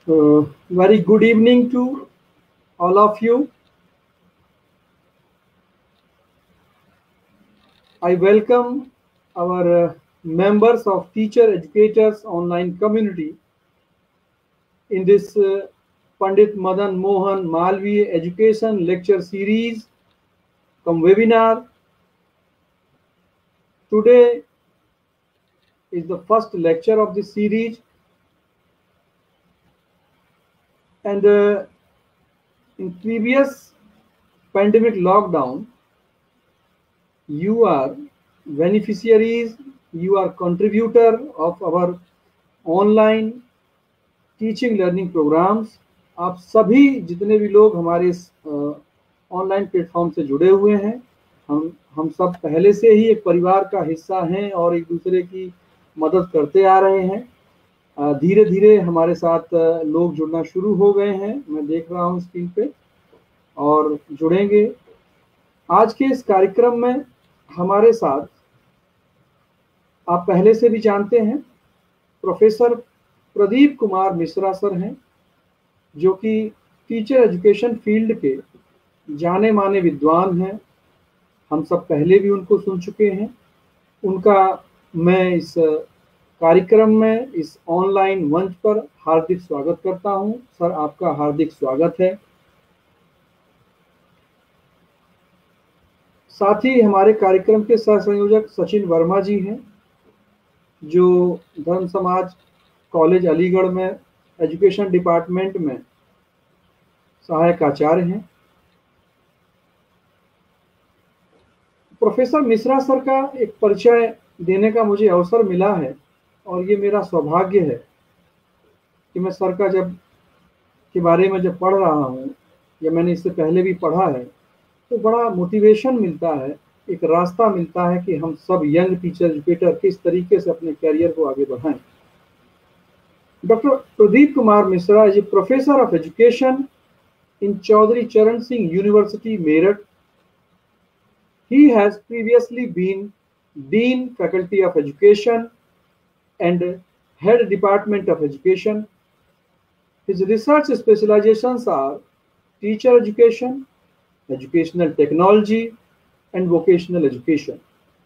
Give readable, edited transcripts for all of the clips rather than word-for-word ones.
Very good evening to all of you. I welcome our members of Teacher Educators Online Community in this Pandit Madan Mohan Malviya Education Lecture Series cum webinar. Today is the first lecture of this series, and in previous pandemic lockdown, you are beneficiaries, you are contributor of our online teaching learning programmes. आप सभी जितने भी लोग हमारे इस online platform से जुड़े हुए हैं, हम सब पहले से ही एक परिवार का हिस्सा हैं और एक दूसरे की मदद करते आ रहे हैं। धीरे धीरे हमारे साथ लोग जुड़ना शुरू हो गए हैं, मैं देख रहा हूं स्क्रीन पे, और जुड़ेंगे। आज के इस कार्यक्रम में हमारे साथ, आप पहले से भी जानते हैं, प्रोफेसर प्रदीप कुमार मिश्रा सर हैं, जो कि टीचर एजुकेशन फील्ड के जाने माने विद्वान हैं। हम सब पहले भी उनको सुन चुके हैं। उनका मैं इस कार्यक्रम में, इस ऑनलाइन मंच पर हार्दिक स्वागत करता हूं। सर, आपका हार्दिक स्वागत है। साथ ही हमारे कार्यक्रम के सह संयोजक सचिन वर्मा जी हैं, जो धर्म समाज कॉलेज अलीगढ़ में एजुकेशन डिपार्टमेंट में सहायक आचार्य हैं। प्रोफेसर मिश्रा सर का एक परिचय देने का मुझे अवसर मिला है, और ये मेरा सौभाग्य है कि मैं सर का के बारे में जब पढ़ रहा हूँ, या मैंने इससे पहले भी पढ़ा है, तो बड़ा मोटिवेशन मिलता है, एक रास्ता मिलता है कि हम सब यंग टीचर एजुकेटर किस तरीके से अपने कैरियर को आगे बढ़ाएं। Dr. Pradeep Kumar Misra is a professor of education in Chaudhary Charan Singh University, Meerut. He has previously been Dean Faculty of Education and Head Department of Education. His research specializations are teacher education, educational technology, and vocational education.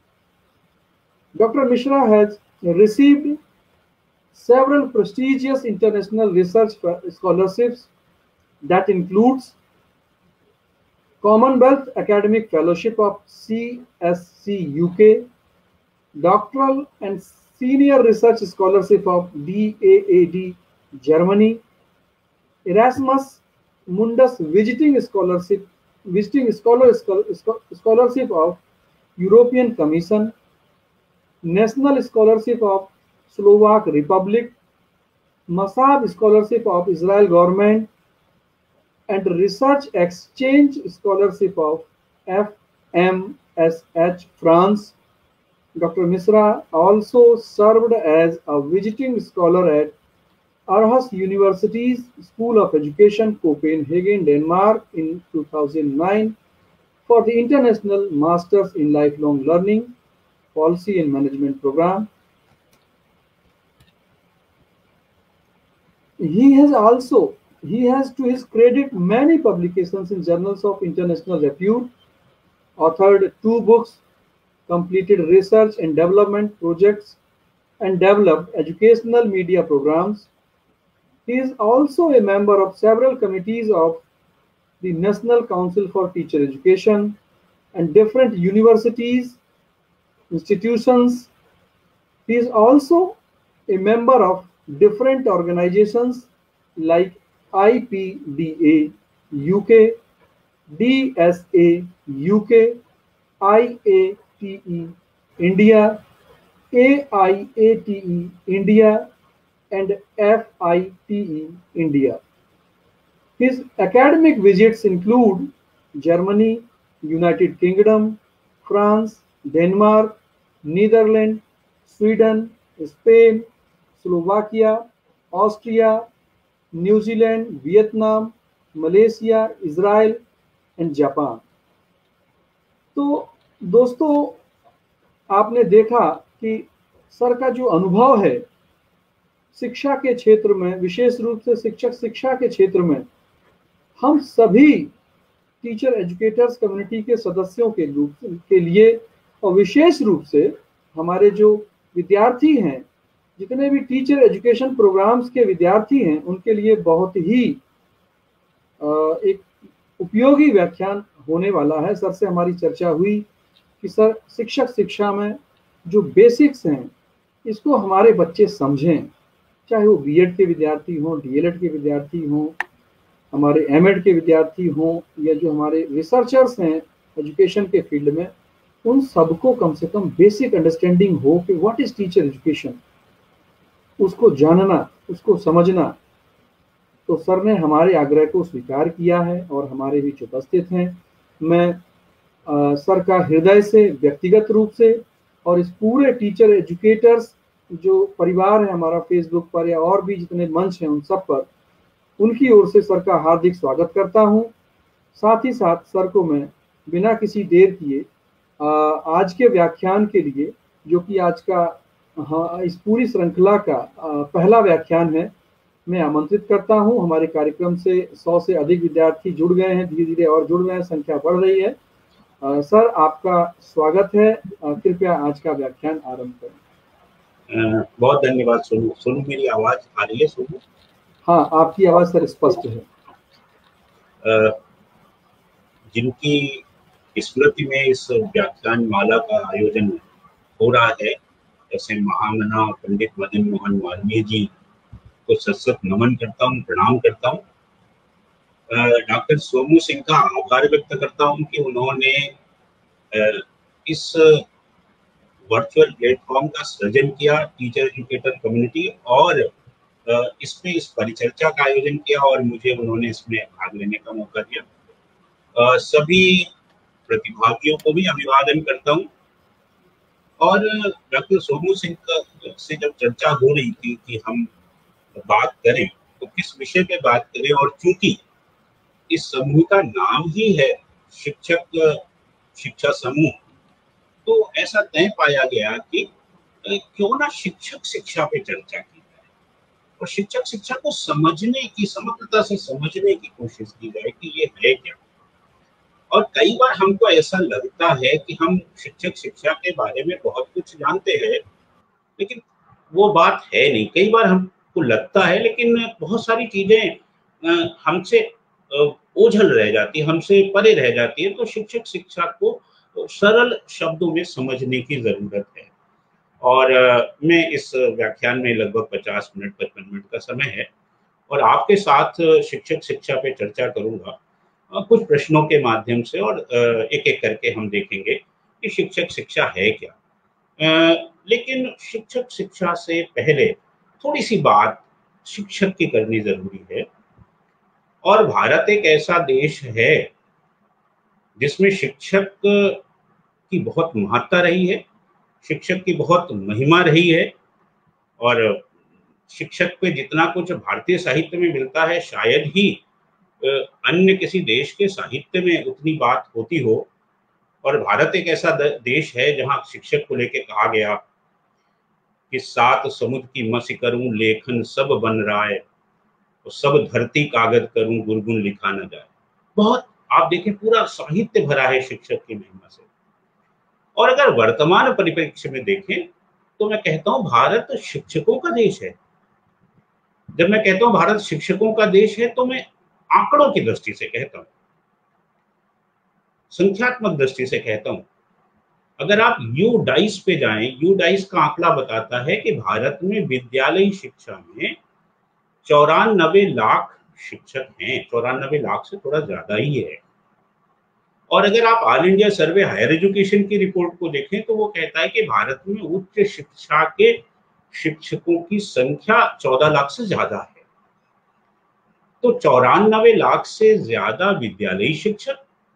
Dr. Mishra has received several prestigious international research scholarships that includes Commonwealth Academic Fellowship of CSC UK, Doctoral and Senior Research Scholarship of DAAD Germany, Erasmus Mundus Visiting Scholarship of European Commission, National Scholarship of Slovak Republic, Masab Scholarship of Israel Government, and Research Exchange Scholarship of FMSH France. Dr. Misra also served as a visiting scholar at Aarhus University's School of Education, Copenhagen, Denmark in 2009 for the International Masters in Lifelong Learning, Policy and Management program. He has to his credit many publications in journals of international repute, authored 2 books, completed research and development projects, and developed educational media programs. He is also a member of several committees of the National Council for Teacher Education and different universities, institutions. He is also a member of different organizations like IPDA UK, DSA UK, IATE India, AIATE India, and FITE India. His academic visits include Germany, United Kingdom, France, Denmark, Netherlands, Sweden, Spain, Slovakia, Austria, New Zealand, Vietnam, Malaysia, Israel, and Japan. तो दोस्तों, आपने देखा कि sir का जो अनुभव है शिक्षा के क्षेत्र में, विशेष रूप से शिक्षक शिक्षा के क्षेत्र में, हम सभी टीचर एजुकेटर्स कम्युनिटी के सदस्यों के लिए, और विशेष रूप से हमारे जो विद्यार्थी हैं, जितने भी टीचर एजुकेशन प्रोग्राम्स के विद्यार्थी हैं, उनके लिए बहुत ही एक उपयोगी व्याख्यान होने वाला है। सर से हमारी चर्चा हुई कि सर शिक्षक शिक्षा में जो बेसिक्स हैं इसको हमारे बच्चे समझें, चाहे वो बीएड के विद्यार्थी हों, डीएलएड के विद्यार्थी हों, हमारे एमएड के विद्यार्थी हों, या जो हमारे रिसर्चर्स हैं एजुकेशन के फील्ड में, उन सबको कम से कम बेसिक अंडरस्टैंडिंग हो कि व्हाट इज टीचर एजुकेशन, उसको जानना, उसको समझना। तो सर ने हमारे आग्रह को स्वीकार किया है और हमारे बीच उपस्थित हैं। मैं सर का हृदय से, व्यक्तिगत रूप से, और इस पूरे टीचर एजुकेटर्स जो परिवार है हमारा फेसबुक पर या और भी जितने मंच हैं उन सब पर, उनकी ओर से सर का हार्दिक स्वागत करता हूं। साथ ही साथ सर को मैं बिना किसी देर किए आज के व्याख्यान के लिए, जो कि आज का इस पूरी श्रृंखला का पहला व्याख्यान है, मैं आमंत्रित करता हूं। हमारे कार्यक्रम से 100 से अधिक विद्यार्थी जुड़ गए हैं, धीरे धीरे और जुड़ गए हैं, संख्या बढ़ रही है। सर आपका स्वागत है, कृपया आज का व्याख्यान आरंभ करें। बहुत धन्यवाद। सोनू, मेरी आवाज आ रही है? सोनू, हाँ, आपकी आवाज सर स्पष्ट है। जिनकी स्मृति में इस व्याख्यान माला का आयोजन हो रहा है, ऐसे महामना पंडित मदन मोहन मालवीय जी को सत नमन करता हूँ, प्रणाम करता हूँ। डॉक्टर सोमू सिंह का आभार व्यक्त करता हूँ कि उन्होंने इस वर्चुअल प्लेटफॉर्म का सृजन किया, टीचर एजुकेटर कम्युनिटी, और इसमें इस परिचर्चा का आयोजन किया और मुझे उन्होंने इसमें भाग लेने का मौका दिया। सभी प्रतिभागियों को भी अभिवादन करता हूँ। और डॉक्टर सोमू सिंह से जब चर्चा हो रही थी कि हम बात करें तो किस विषय पे बात करें, और चूंकि इस समूह का नाम ही है शिक्षक शिक्षा समूह, तो ऐसा तय पाया गया कि क्यों ना शिक्षक शिक्षा पे चर्चा की जाए और शिक्षक शिक्षा को समझने की, समग्रता से समझने की कोशिश की जाए कि ये है क्या। और कई बार हमको ऐसा लगता है कि हम शिक्षक शिक्षा के बारे में बहुत कुछ जानते हैं, लेकिन वो बात है नहीं। कई बार हमको लगता है, लेकिन बहुत सारी चीजें हमसे ओझल रह जाती है, हमसे परे रह जाती है। तो शिक्षक शिक्षा को सरल शब्दों में समझने की जरूरत है। और मैं इस व्याख्यान में लगभग 50 मिनट 55 मिनट का समय है और आपके साथ शिक्षक शिक्षा पे चर्चा करूंगा कुछ प्रश्नों के माध्यम से, और एक एक करके हम देखेंगे कि शिक्षक शिक्षा है क्या। लेकिन शिक्षक शिक्षा से पहले थोड़ी सी बात शिक्षक की करनी जरूरी है। और भारत एक ऐसा देश है जिसमें शिक्षक की बहुत महत्ता रही है, शिक्षक की बहुत महिमा रही है, और शिक्षक पे जितना कुछ भारतीय साहित्य में मिलता है शायद ही अन्य किसी देश के साहित्य में उतनी बात होती हो। और भारत एक ऐसा देश है जहां शिक्षक को लेके कहा गया कि 7 समुद्र की मसी करूं लेखन सब बन रहा है, तो सब धरती कागज करूं गुरगुन लिखा न जाए। बहुत आप देखें पूरा साहित्य भरा है शिक्षक की महिमा से। और अगर वर्तमान परिप्रेक्ष्य में देखें तो मैं कहता हूं भारत शिक्षकों का देश है। जब मैं कहता हूं भारत शिक्षकों का देश है तो मैं आंकड़ों की दृष्टि से कहता हूं, संख्यात्मक दृष्टि से कहता हूं। अगर आप यूडाइस पे जाएं, यूडाइस का आंकड़ा बताता है कि भारत में विद्यालयी शिक्षा में 94 लाख शिक्षक हैं। 94 लाख से थोड़ा ज्यादा ही है। और अगर आप all India survey higher education की रिपोर्ट को देखें तो वो कहता है कि भारत में उच्च शिक्षा के शिक्षकों की संख्या 14 लाख से ज्यादा है। तो 94 लाख से ज्यादा विद्यालयी शिक्षक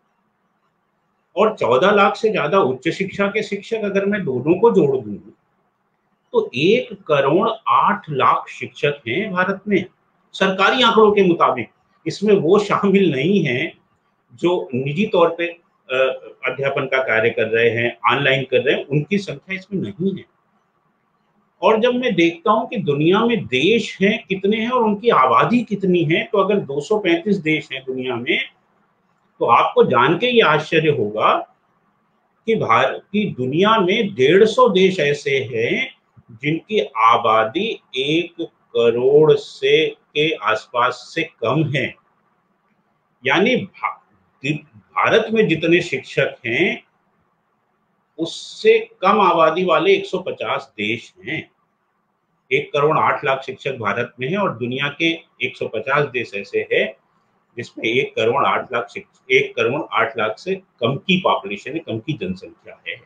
और 14 लाख से ज्यादा उच्च शिक्षा के शिक्षक, अगर मैं दोनों को जोड़ दूं तो 1 करोड़ 8 लाख शिक्षक हैं भारत में, सरकारी आंकड़ों के मुताबिक। इसमें वो शामिल नहीं हैं जो निजी तौर पे अध्यापन का कार्य कर रहे हैं, ऑनलाइन कर रहे हैं, उनकी संख्या इसमें नहीं है। और जब मैं देखता हूं कि दुनिया में देश हैं कितने हैं और उनकी आबादी कितनी है, तो अगर 235 देश हैं दुनिया में, तो आपको जान के ये आश्चर्य होगा कि भारत की दुनिया में 150 देश ऐसे हैं जिनकी आबादी 1 करोड़ से के आसपास से कम है। यानी भारत में जितने शिक्षक हैं उससे कम आबादी वाले 150 देश हैं। 1 करोड़ 8 लाख शिक्षक भारत में है और दुनिया के 150 देश ऐसे हैं जिसमें 1 करोड़ 8 लाख से कम की पॉपुलेशन है, कम की जनसंख्या है।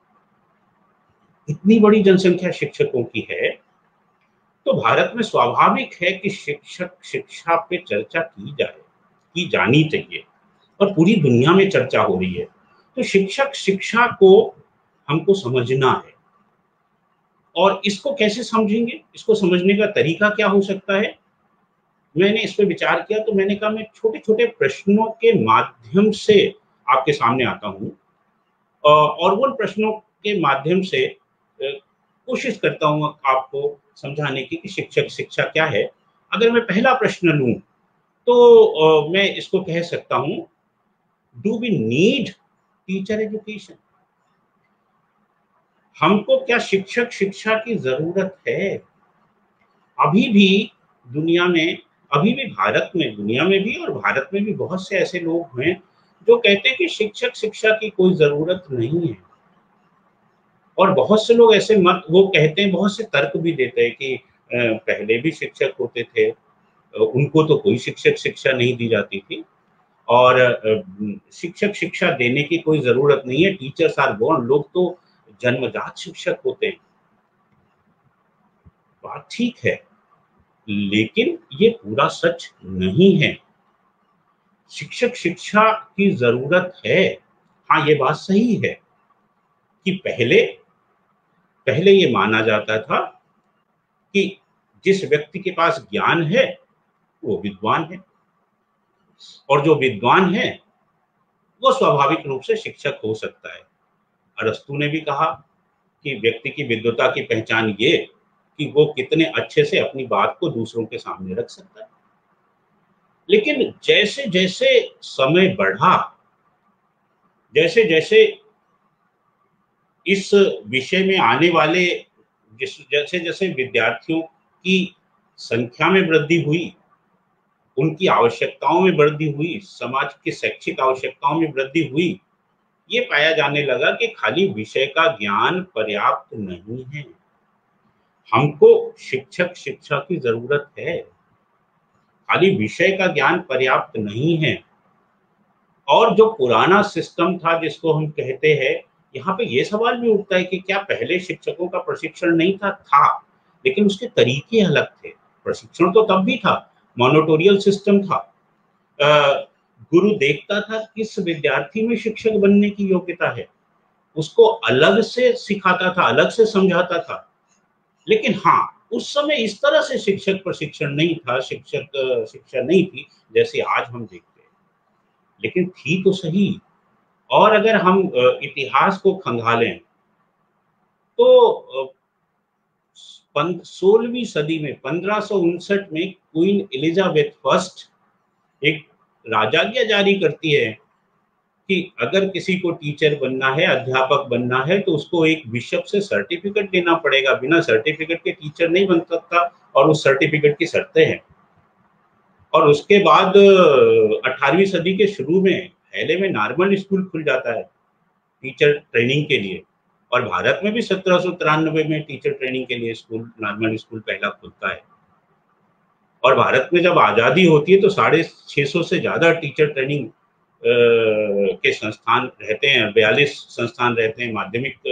इतनी बड़ी जनसंख्या शिक्षकों की है, तो भारत में स्वाभाविक है कि शिक्षक शिक्षा पे चर्चा की जाए, की जानी चाहिए, और पूरी दुनिया में चर्चा हो रही है। तो शिक्षक शिक्षा को हमको समझना है। और इसको कैसे समझेंगे, इसको समझने का तरीका क्या हो सकता है? मैंने इस पर विचार किया, तो मैंने कहा मैं छोटे छोटे प्रश्नों के माध्यम से आपके सामने आता हूँ और उन प्रश्नों के माध्यम से कोशिश करता हूँ आपको समझाने की कि शिक्षक शिक्षा क्या है। अगर मैं पहला प्रश्न लूँ तो मैं इसको कह सकता हूँ, do we need teacher education? हमको क्या शिक्षक शिक्षा की जरूरत है? अभी भी दुनिया में, अभी भी भारत में, दुनिया में भी और भारत में भी बहुत से ऐसे लोग हैं जो कहते हैं कि शिक्षक शिक्षा की कोई जरूरत नहीं है। और बहुत से लोग ऐसे मत वो कहते हैं, बहुत से तर्क भी देते हैं कि पहले भी शिक्षक होते थे, उनको तो कोई शिक्षक शिक्षा नहीं दी जाती थी और शिक्षक शिक्षा देने की कोई जरूरत नहीं है, टीचर्स आर बोर्न, लोग तो जन्मजात शिक्षक होते हैं। बात ठीक है, लेकिन ये पूरा सच नहीं है। शिक्षक शिक्षा की जरूरत है। हाँ, ये बात सही है कि पहले ये माना जाता था कि जिस व्यक्ति के पास ज्ञान है वो विद्वान है, और जो विद्वान है वो स्वाभाविक रूप से शिक्षक हो सकता है। अरस्तू ने भी कहा कि व्यक्ति की विद्वता की पहचान ये कि वो कितने अच्छे से अपनी बात को दूसरों के सामने रख सकता है। लेकिन जैसे जैसे समय बढ़ा, जैसे जैसे इस विषय में आने वाले, जैसे जैसे विद्यार्थियों की संख्या में वृद्धि हुई, उनकी आवश्यकताओं में वृद्धि हुई, समाज की शैक्षिक आवश्यकताओं में वृद्धि हुई, ये पाया जाने लगा कि खाली विषय का ज्ञान पर्याप्त नहीं है। हमको शिक्षक शिक्षा की जरूरत है, खाली विषय का ज्ञान पर्याप्त नहीं है। और जो पुराना सिस्टम था जिसको हम कहते हैं, यहाँ पे ये सवाल भी उठता है कि क्या पहले शिक्षकों का प्रशिक्षण नहीं था, लेकिन उसके तरीके अलग थे। प्रशिक्षण तो तब भी था, मोनोटोरियल सिस्टम था। गुरु देखता था किस विद्यार्थी में शिक्षक बनने की योग्यता है, उसको अलग से सिखाता था, अलग से समझाता था। लेकिन हाँ, उस समय इस तरह से शिक्षक प्रशिक्षण नहीं था, शिक्षक शिक्षा नहीं थी जैसे आज हम देखते हैं, लेकिन थी तो सही। और अगर हम इतिहास को खंगालें तो 16वीं सदी में 1559 में क्वीन एलिजाबेथ फर्स्ट एक राजाज्ञा जारी करती है कि अगर किसी को टीचर बनना है, अध्यापक बनना है, तो उसको एक बिशप से सर्टिफिकेट लेना पड़ेगा। बिना सर्टिफिकेट के टीचर नहीं बन सकता, और उस सर्टिफिकेट की शर्तें हैं। और उसके बाद 18वीं सदी के शुरू में पहले में नॉर्मल स्कूल खुल जाता है टीचर ट्रेनिंग के लिए, और भारत में भी 1793 में टीचर ट्रेनिंग के लिए स्कूल, नॉर्मल स्कूल पहला खुलता है। और भारत में जब आज़ादी होती है तो 650 से ज़्यादा टीचर ट्रेनिंग के संस्थान रहते हैं, 42 संस्थान रहते हैं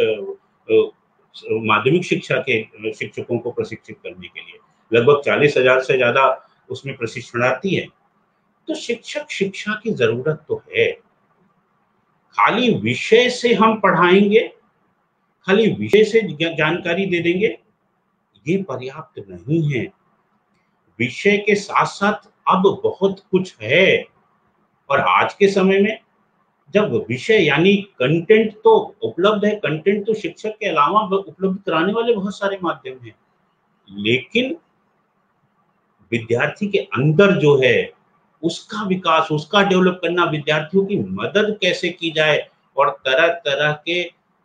माध्यमिक शिक्षा के शिक्षकों को प्रशिक्षित करने के लिए। लगभग 40,000 से ज़्यादा उसमें प्रशिक्षणार्थी हैं। तो शिक्षक शिक्षा की जरूरत तो है। खाली विषय से हम पढ़ाएंगे, खाली विषय से जानकारी दे देंगे, ये पर्याप्त नहीं है। विषय के साथ साथ अब बहुत कुछ है, और आज के समय में जब विषय यानी कंटेंट तो उपलब्ध है, कंटेंट तो शिक्षक के अलावा उपलब्ध कराने वाले बहुत सारे माध्यम हैं, लेकिन विद्यार्थी के अंदर जो है उसका विकास, उसका डेवलप करना, विद्यार्थियों की मदद कैसे की जाए, और तरह तरह के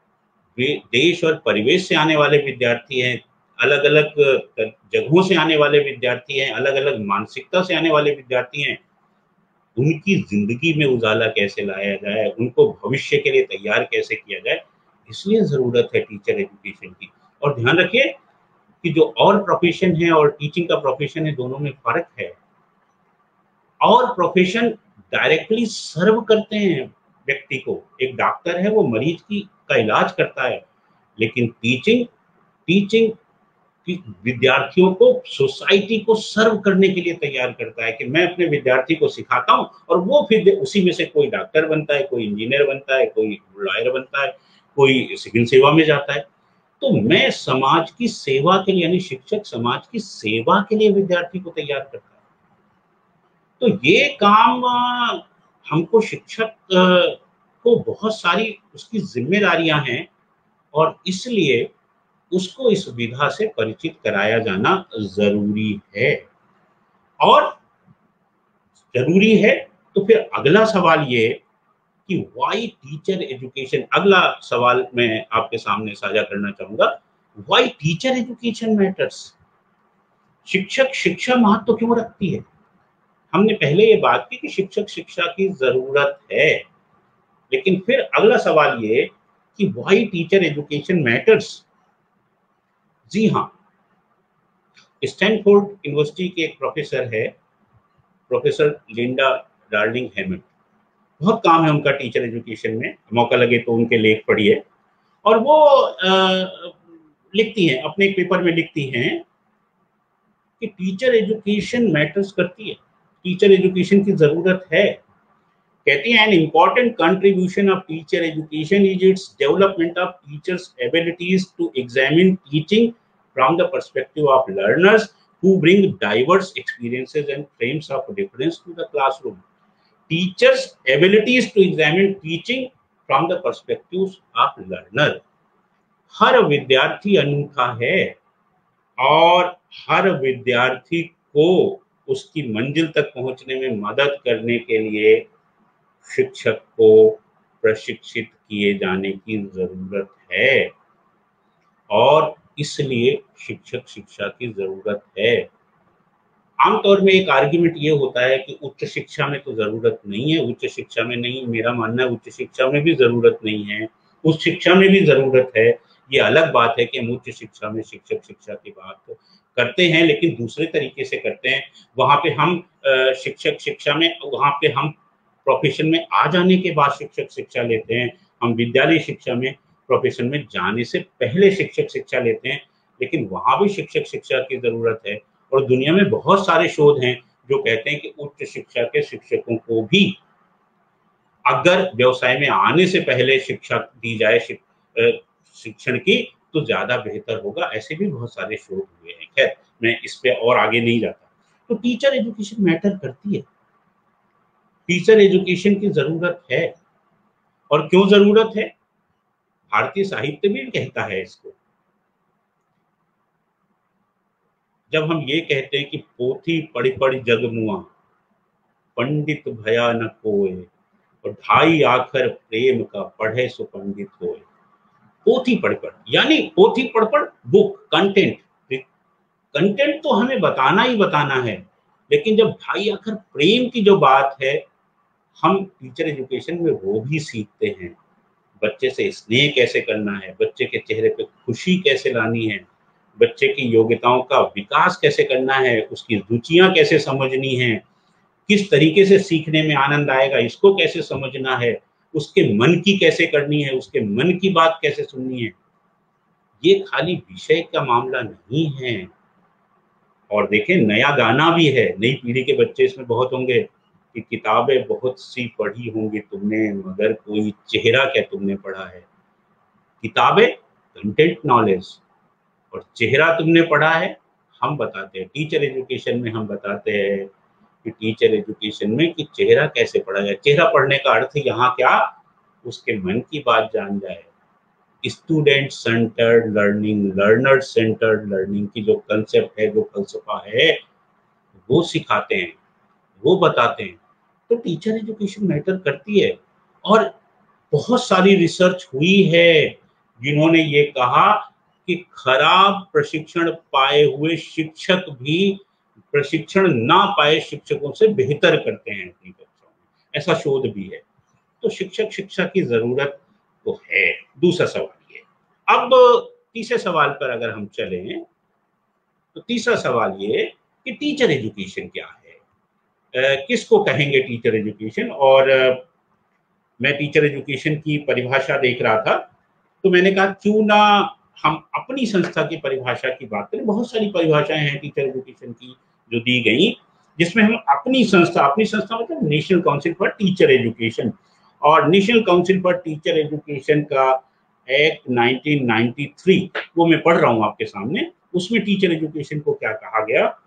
देश और परिवेश से आने वाले विद्यार्थी हैं, अलग अलग जगहों से आने वाले विद्यार्थी हैं, अलग अलग मानसिकता से आने वाले विद्यार्थी हैं, उनकी जिंदगी में उजाला कैसे लाया जाए, उनको भविष्य के लिए तैयार कैसे किया जाए, इसलिए जरूरत है टीचर एजुकेशन की। और ध्यान रखिए कि जो और प्रोफेशन है और टीचिंग का प्रोफेशन है, दोनों में फर्क है। और प्रोफेशन डायरेक्टली सर्व करते हैं व्यक्ति को, एक डॉक्टर है वो मरीज की का इलाज करता है, लेकिन टीचिंग टीचिंग कि विद्यार्थियों को, सोसाइटी को सर्व करने के लिए तैयार करता है, कि मैं अपने विद्यार्थी को सिखाता हूं और वो फिर उसी में से कोई डॉक्टर बनता है, कोई इंजीनियर बनता है, कोई लॉयर बनता है, कोई सिविल सेवा में जाता है। तो मैं समाज की सेवा के लिए, यानी शिक्षक समाज की सेवा के लिए विद्यार्थी को तैयार करता है। तो ये काम हमको शिक्षक को बहुत सारी उसकी जिम्मेदारियां हैं, और इसलिए उसको इस विधा से परिचित कराया जाना जरूरी है। और जरूरी है तो फिर अगला सवाल ये कि व्हाई टीचर एजुकेशन, अगला सवाल मैं आपके सामने साझा करना चाहूंगा, व्हाई टीचर एजुकेशन मैटर्स। शिक्षक शिक्षा महत्व क्यों रखती है? हमने पहले ये बात की कि शिक्षक शिक्षा की जरूरत है, लेकिन फिर अगला सवाल ये कि व्हाई टीचर एजुकेशन मैटर्स। जी हाँ, स्टैनफोर्ड यूनिवर्सिटी के एक प्रोफेसर है, प्रोफेसर लिंडा डार्लिंग हैमंड। बहुत काम है उनका टीचर एजुकेशन में, मौका लगे तो उनके लेख पढ़िए। और वो लिखती हैं, अपने एक पेपर में लिखती हैं कि टीचर एजुकेशन मैटर्स करती है, टीचर एजुकेशन की जरूरत है। कहती हैं an important contribution of teacher education is its development of teachers abilities to examine teaching from the perspective of learners who bring diverse experiences and frames of reference to the classroom. Teachers' abilities to examine teaching from the perspectives of learner. हर विद्यार्थी अनूठा है, और हर विद्यार्थी को उसकी मंजिल तक पहुंचने में मदद करने के लिए शिक्षक को प्रशिक्षित किए जाने की जरूरत है, और इसलिए शिक्षक शिक्षा की जरूरत है। आमतौर में एक आर्ग्यूमेंट ये होता है कि उच्च शिक्षा में तो जरूरत नहीं है, उच्च शिक्षा में नहीं। मेरा मानना है उच्च शिक्षा में भी जरूरत नहीं है, उच्च शिक्षा में भी जरूरत है। ये अलग बात है कि हम उच्च शिक्षा में शिक्षक शिक्षा की बात करते हैं, लेकिन दूसरे तरीके से करते हैं। वहां पे हम शिक्षक शिक्षा में, वहां पे हम प्रोफेशन में आ जाने के बाद शिक्षक शिक्षा लेते हैं, हम विद्यालय शिक्षा में प्रोफेशन में जाने से पहले शिक्षक शिक्षा लेते हैं, लेकिन वहां भी शिक्षक शिक्षा की जरूरत है। और दुनिया में बहुत सारे शोध हैं जो कहते हैं कि उच्च शिक्षा के शिक्षकों को भी अगर व्यवसाय में आने से पहले शिक्षा दी जाए शिक्षण की, तो ज्यादा बेहतर होगा। ऐसे भी बहुत सारे शोध हुए हैं। खैर, मैं इस पे और आगे नहीं जाता। तो टीचर एजुकेशन मैटर करती है, टीचर एजुकेशन की जरूरत है। और क्यों जरूरत है? भारतीय साहित्य भी कहता है इसको। जब हम ये कहते हैं कि पोथी पढ़ी पढ़ी जग मुआ, पंडित भया न कोय, और ढाई आखर प्रेम का पढ़े सो पंडित होए। पोथी पढ़ पढ़, यानी पोथी पढ़ पढ़, बुक कंटेंट। कंटेंट तो हमें बताना ही बताना है, लेकिन जब ढाई आखर प्रेम की जो बात है, हम टीचर एजुकेशन में वो भी सीखते हैं। बच्चे से स्नेह कैसे करना है, बच्चे के चेहरे पे खुशी कैसे लानी है, बच्चे की योग्यताओं का विकास कैसे करना है, उसकी रुचियां कैसे समझनी है, किस तरीके से सीखने में आनंद आएगा इसको कैसे समझना है, उसके मन की कैसे करनी है, उसके मन की बात कैसे सुननी है। ये खाली विषय का मामला नहीं है। और देखें, नया गाना भी है, नई पीढ़ी के बच्चे इसमें बहुत होंगे कि किताबें बहुत सी पढ़ी होंगी तुमने, मगर कोई चेहरा क्या तुमने पढ़ा है। किताबें कंटेंट नॉलेज, और चेहरा तुमने पढ़ा है। हम बताते हैं टीचर एजुकेशन में, हम बताते हैं कि टीचर एजुकेशन में कि चेहरा कैसे पढ़ा जाए। चेहरा पढ़ने का अर्थ यहाँ क्या, उसके मन की बात जान जाए। Student centred learning, learner centred learning की जो कंसेप्ट है, जो फलसफा है, वो सिखाते हैं, वो बताते हैं। तो टीचर एजुकेशन मैटर करती है। और बहुत सारी रिसर्च हुई है जिन्होंने ये कहा कि खराब प्रशिक्षण पाए हुए शिक्षक भी प्रशिक्षण ना पाए शिक्षकों से बेहतर करते हैं अपनी कक्षाओं में। ऐसा शोध भी है। तो शिक्षक शिक्षा की जरूरत तो है। दूसरा सवाल ये। अब तीसरे सवाल पर अगर हम चलें तो तीसरा सवाल ये कि टीचर एजुकेशन क्या है, किसको कहेंगे टीचर एजुकेशन। और मैं टीचर एजुकेशन की परिभाषा देख रहा था, तो मैंने कहा क्यों ना हम अपनी संस्था की परिभाषा की बात करें। बहुत सारी परिभाषाएं हैं टीचर एजुकेशन की जो दी गई, जिसमें हम अपनी संस्था मतलब national council for teacher education, और national council for teacher education का एक्ट 1993 वो मैं पढ़ रहा हूँ आपके सामने। उसमें टीचर एजुकेशन को क्या कहा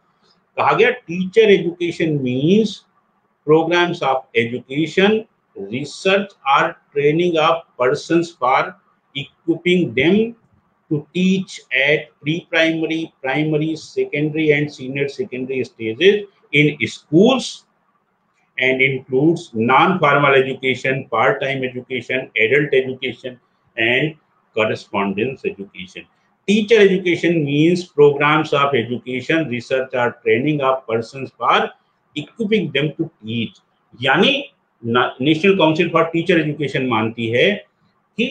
गया, teacher education means programs of education, research or training of persons for equipping them to teach at pre-primary, primary, secondary and senior secondary stages in schools, and includes non-formal education, part-time education, adult education and correspondence education. Teacher education means programs of education, research or training of persons for equipping them to teach. यानी national council for teacher education मानती है कि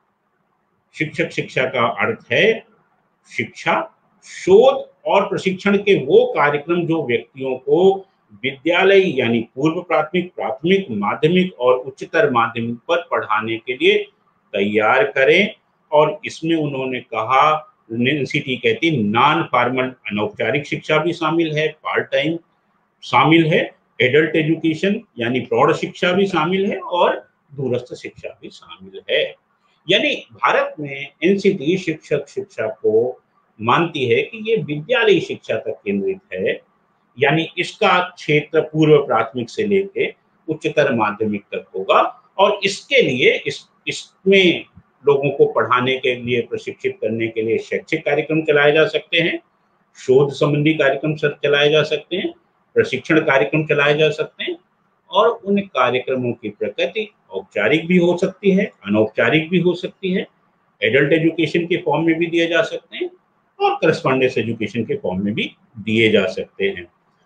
शिक्षक शिक्षा का अर्थ है शिक्षा, शोध और प्रशिक्षण के वो कार्यक्रम जो व्यक्तियों को विद्यालय यानी पूर्व प्राथमिक, प्राथमिक, माध्यमिक और उच्चतर माध्यमिक पर पढ़ाने के लिए तैयार करें। और इसमें उन्होंने कहा, एनसीटी कहती नॉन फॉर्मल अनौपचारिक शिक्षा भी शामिल है, पार्ट टाइम शामिल है, एडल्ट एजुकेशन यानी प्रौढ़ शिक्षा भी शामिल है और दूरस्थ शिक्षा भी शामिल है। यानी भारत में एनसीटी शिक्षक शिक्षा को मानती है कि ये विद्यालयी शिक्षा तक केंद्रित है, यानी इसका क्षेत्र पूर्व प्राथमिक से लेके उच्चतर माध्यमिक तक होगा। और इसके लिए इसमें लोगों को पढ़ाने के लिए, प्रशिक्षित करने के लिए शैक्षिक कार्यक्रम चलाए जा सकते हैं, शोध संबंधी कार्यक्रम चलाए जा सकते हैं, प्रशिक्षण कार्यक्रम चलाए जा सकते हैं। और उन कार्यक्रमों की प्रकृति औपचारिक भी हो सकती है, अनौपचारिक भी हो सकती है, एडल्ट एजुकेशन के फॉर्म में भी दिए जा सकते हैं और करस्पॉन्डेंस एजुकेशन के फॉर्म में भी दिए जा सकते हैं।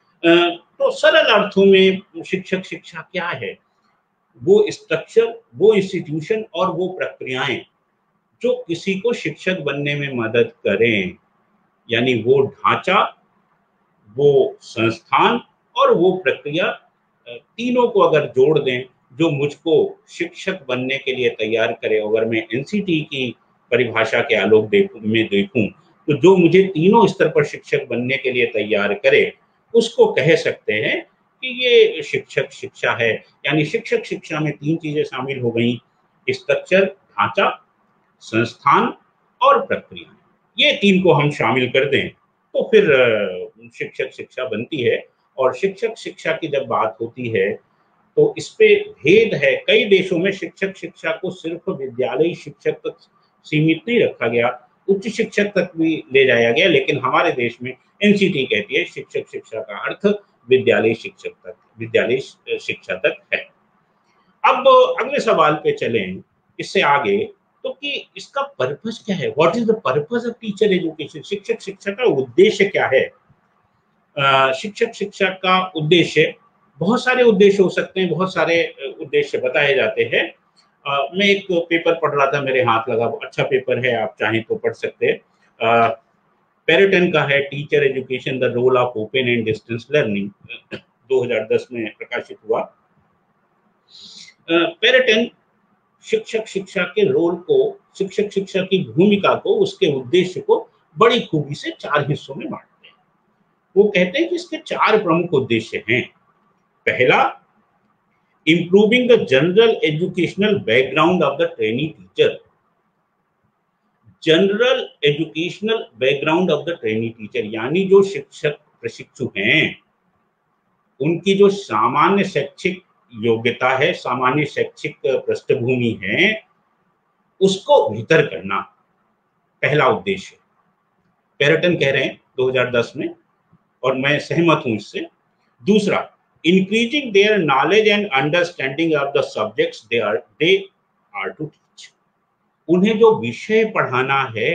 तो सरल अर्थों में शिक्षक शिक्षा क्या है, वो स्ट्रक्चर, वो इंस्टीट्यूशन और वो प्रक्रियाएं जो किसी को शिक्षक बनने में मदद करें, यानी वो ढांचा, वो संस्थान और वो प्रक्रिया, तीनों को अगर जोड़ दें जो मुझको शिक्षक बनने के लिए तैयार करे। अगर मैं एनसीटी की परिभाषा के आलोक में देखूं तो जो मुझे तीनों स्तर पर शिक्षक बनने के लिए तैयार करे, उसको कह सकते हैं कि ये शिक्षक शिक्षा है। यानी शिक्षक शिक्षा में तीन चीजें शामिल हो गई, स्ट्रक्चर, ढांचा, संस्थान और प्रक्रिया। ये तीन को हम शामिल कर दें तो फिर शिक्षक शिक्षा बनती है। और शिक्षक शिक्षा की जब बात होती है तो इस पे भेद है। कई देशों में शिक्षक शिक्षा को सिर्फ विद्यालयी शिक्षक तक सीमित नहीं रखा गया, उच्च शिक्षक तक भी ले जाया गया, लेकिन हमारे देश में एनसीटी कहती है शिक्षक शिक्षा का अर्थ विद्यालयी शिक्षक तक, विद्यालयी शिक्षा तक है। अब अगले सवाल पे चलें इससे आगे, तो कि इसका पर्पस क्या है, what is the purpose of teacher education, शिक्षक शिक्षा का उद्देश्य क्या है। शिक्षक शिक्षा का उद्देश्य, बहुत सारे उद्देश्य हो सकते हैं, बहुत सारे उद्देश्य बताए जाते हैं। मैं एक पेपर पढ़ रहा था, मेरे हाथ लगा, अच्छा पेपर है, आप चाहें तो पढ़ सकते हैं। पेरेटन का है, teacher education the role of open and distance learning, 2010 में प्रकाशित हुआ। पेरेटन शिक्षक शिक्षा के रोल को, शिक्षक शिक्षा की भूमिका को, उसके उद्देश्य को बड़ी खूबी से 4 हिस्सों में बांटते हैं। वो कहते हैं कि इसके 4 प्रमुख उद्देश्य हैं। पहला, improving the general educational background of the trainee teacher, general educational background of the trainee teacher, यानी जो शिक्षक प्रशिक्षु हैं उनकी जो सामान्य शैक्षिक योग्यता है, सामान्य शैक्षिक पृष्ठभूमि है, उसको बेहतर करना पहला उद्देश्य पेरेटन कह रहे हैं 2010 में, और मैं सहमत हूं इससे। दूसरा, increasing their knowledge and understanding of the subjects they are to teach. उन्हें जो विषय पढ़ाना है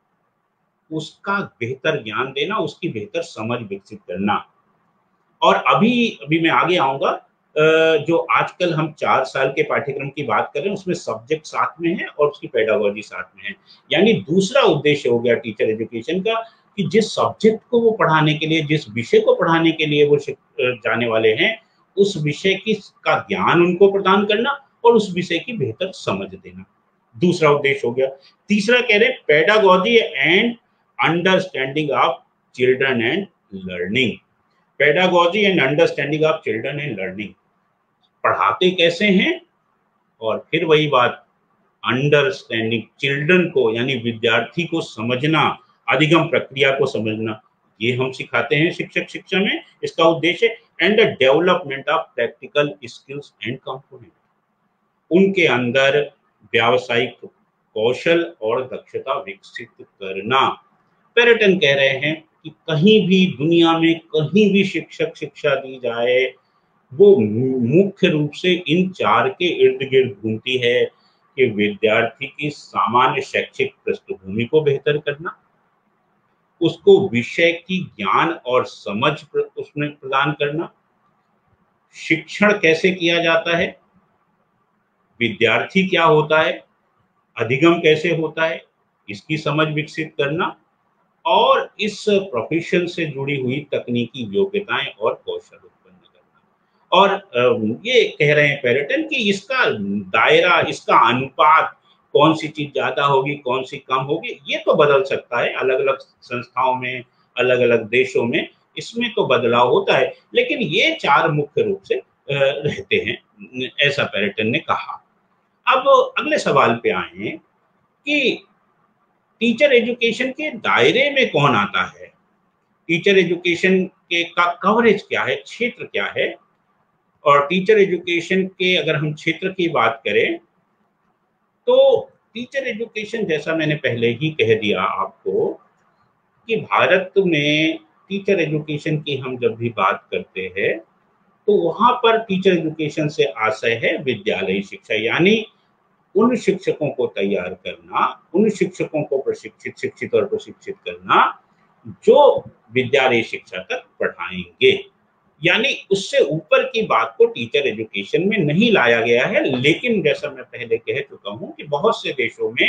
उसका बेहतर ज्ञान देना, उसकी बेहतर समझ विकसित करना। और अभी मैं आगे आऊंगा, जो आजकल हम 4 साल के पाठ्यक्रम की बात कर रहे हैं उसमें सब्जेक्ट साथ में है और उसकी पेडागोजी साथ में है। यानी दूसरा उद्देश्य हो गया टीचर एजुकेशन का कि जिस सब्जेक्ट को वो पढ़ाने के लिए, जिस विषय को पढ़ाने के लिए वो जाने वाले हैं, उस विषय की का ज्ञान उनको प्रदान करना और उस विषय की बेहतर समझ देना, दूसरा उद्देश्य हो गया। तीसरा कह रहे हैं pedagogy and understanding of children and learning. Pedagogy and understanding of children and learning, पढ़ाते कैसे हैं, और फिर वही बात अंडरस्टैंडिंग चिल्ड्रन को, यानी विद्यार्थी को समझना, अधिगम प्रक्रिया को समझना, ये हम सिखाते हैं शिक्षक शिक्षा में। इसका उद्देश्य and the development of practical skills and component, उनके अंदर व्यावसायिक कौशल और दक्षता विकसित करना। पेरेटन कह रहे हैं कि कहीं भी दुनिया में कहीं भी शिक्षक शिक्षा दी जाए वो मुख्य रूप से इन 4 के इर्द गिर्द घूमती है कि विद्यार्थी की सामान्य शैक्षिक पृष्ठभूमि को बेहतर करना, उसको विषय की ज्ञान और समझ उसमें प्रदान करना, शिक्षण कैसे किया जाता है, विद्यार्थी क्या होता है, अधिगम कैसे होता है, इसकी समझ विकसित करना, और इस प्रोफेशन से जुड़ी हुई तकनीकी योग्यताएं और कौशल उत्पन्न करना। और ये कह रहे हैं पेरेटन कि इसका दायरा, इसका अनुपात, कौन सी चीज ज्यादा होगी कौन सी कम होगी, ये तो बदल सकता है अलग अलग संस्थाओं में, अलग अलग देशों में, इसमें तो बदलाव होता है, लेकिन ये 4 मुख्य रूप से रहते हैं, ऐसा पेरेटन ने कहा। अब अगले सवाल पे आए कि टीचर एजुकेशन के दायरे में कौन आता है, टीचर एजुकेशन के का कवरेज क्या है, क्षेत्र क्या है। और टीचर एजुकेशन के अगर हम क्षेत्र की बात करें तो टीचर एजुकेशन, जैसा मैंने पहले ही कह दिया आपको, कि भारत में टीचर एजुकेशन की हम जब भी बात करते हैं तो वहां पर टीचर एजुकेशन से आशय है विद्यालयी शिक्षा, यानी उन शिक्षकों को तैयार करना, उन शिक्षकों को शिक्षित और प्रशिक्षित करना जो विद्यालयी शिक्षा तक पढ़ाएंगे। यानी उससे ऊपर की बात को टीचर एजुकेशन में नहीं लाया गया है। लेकिन जैसा मैं पहले कह चुका हूं कि बहुत से देशों में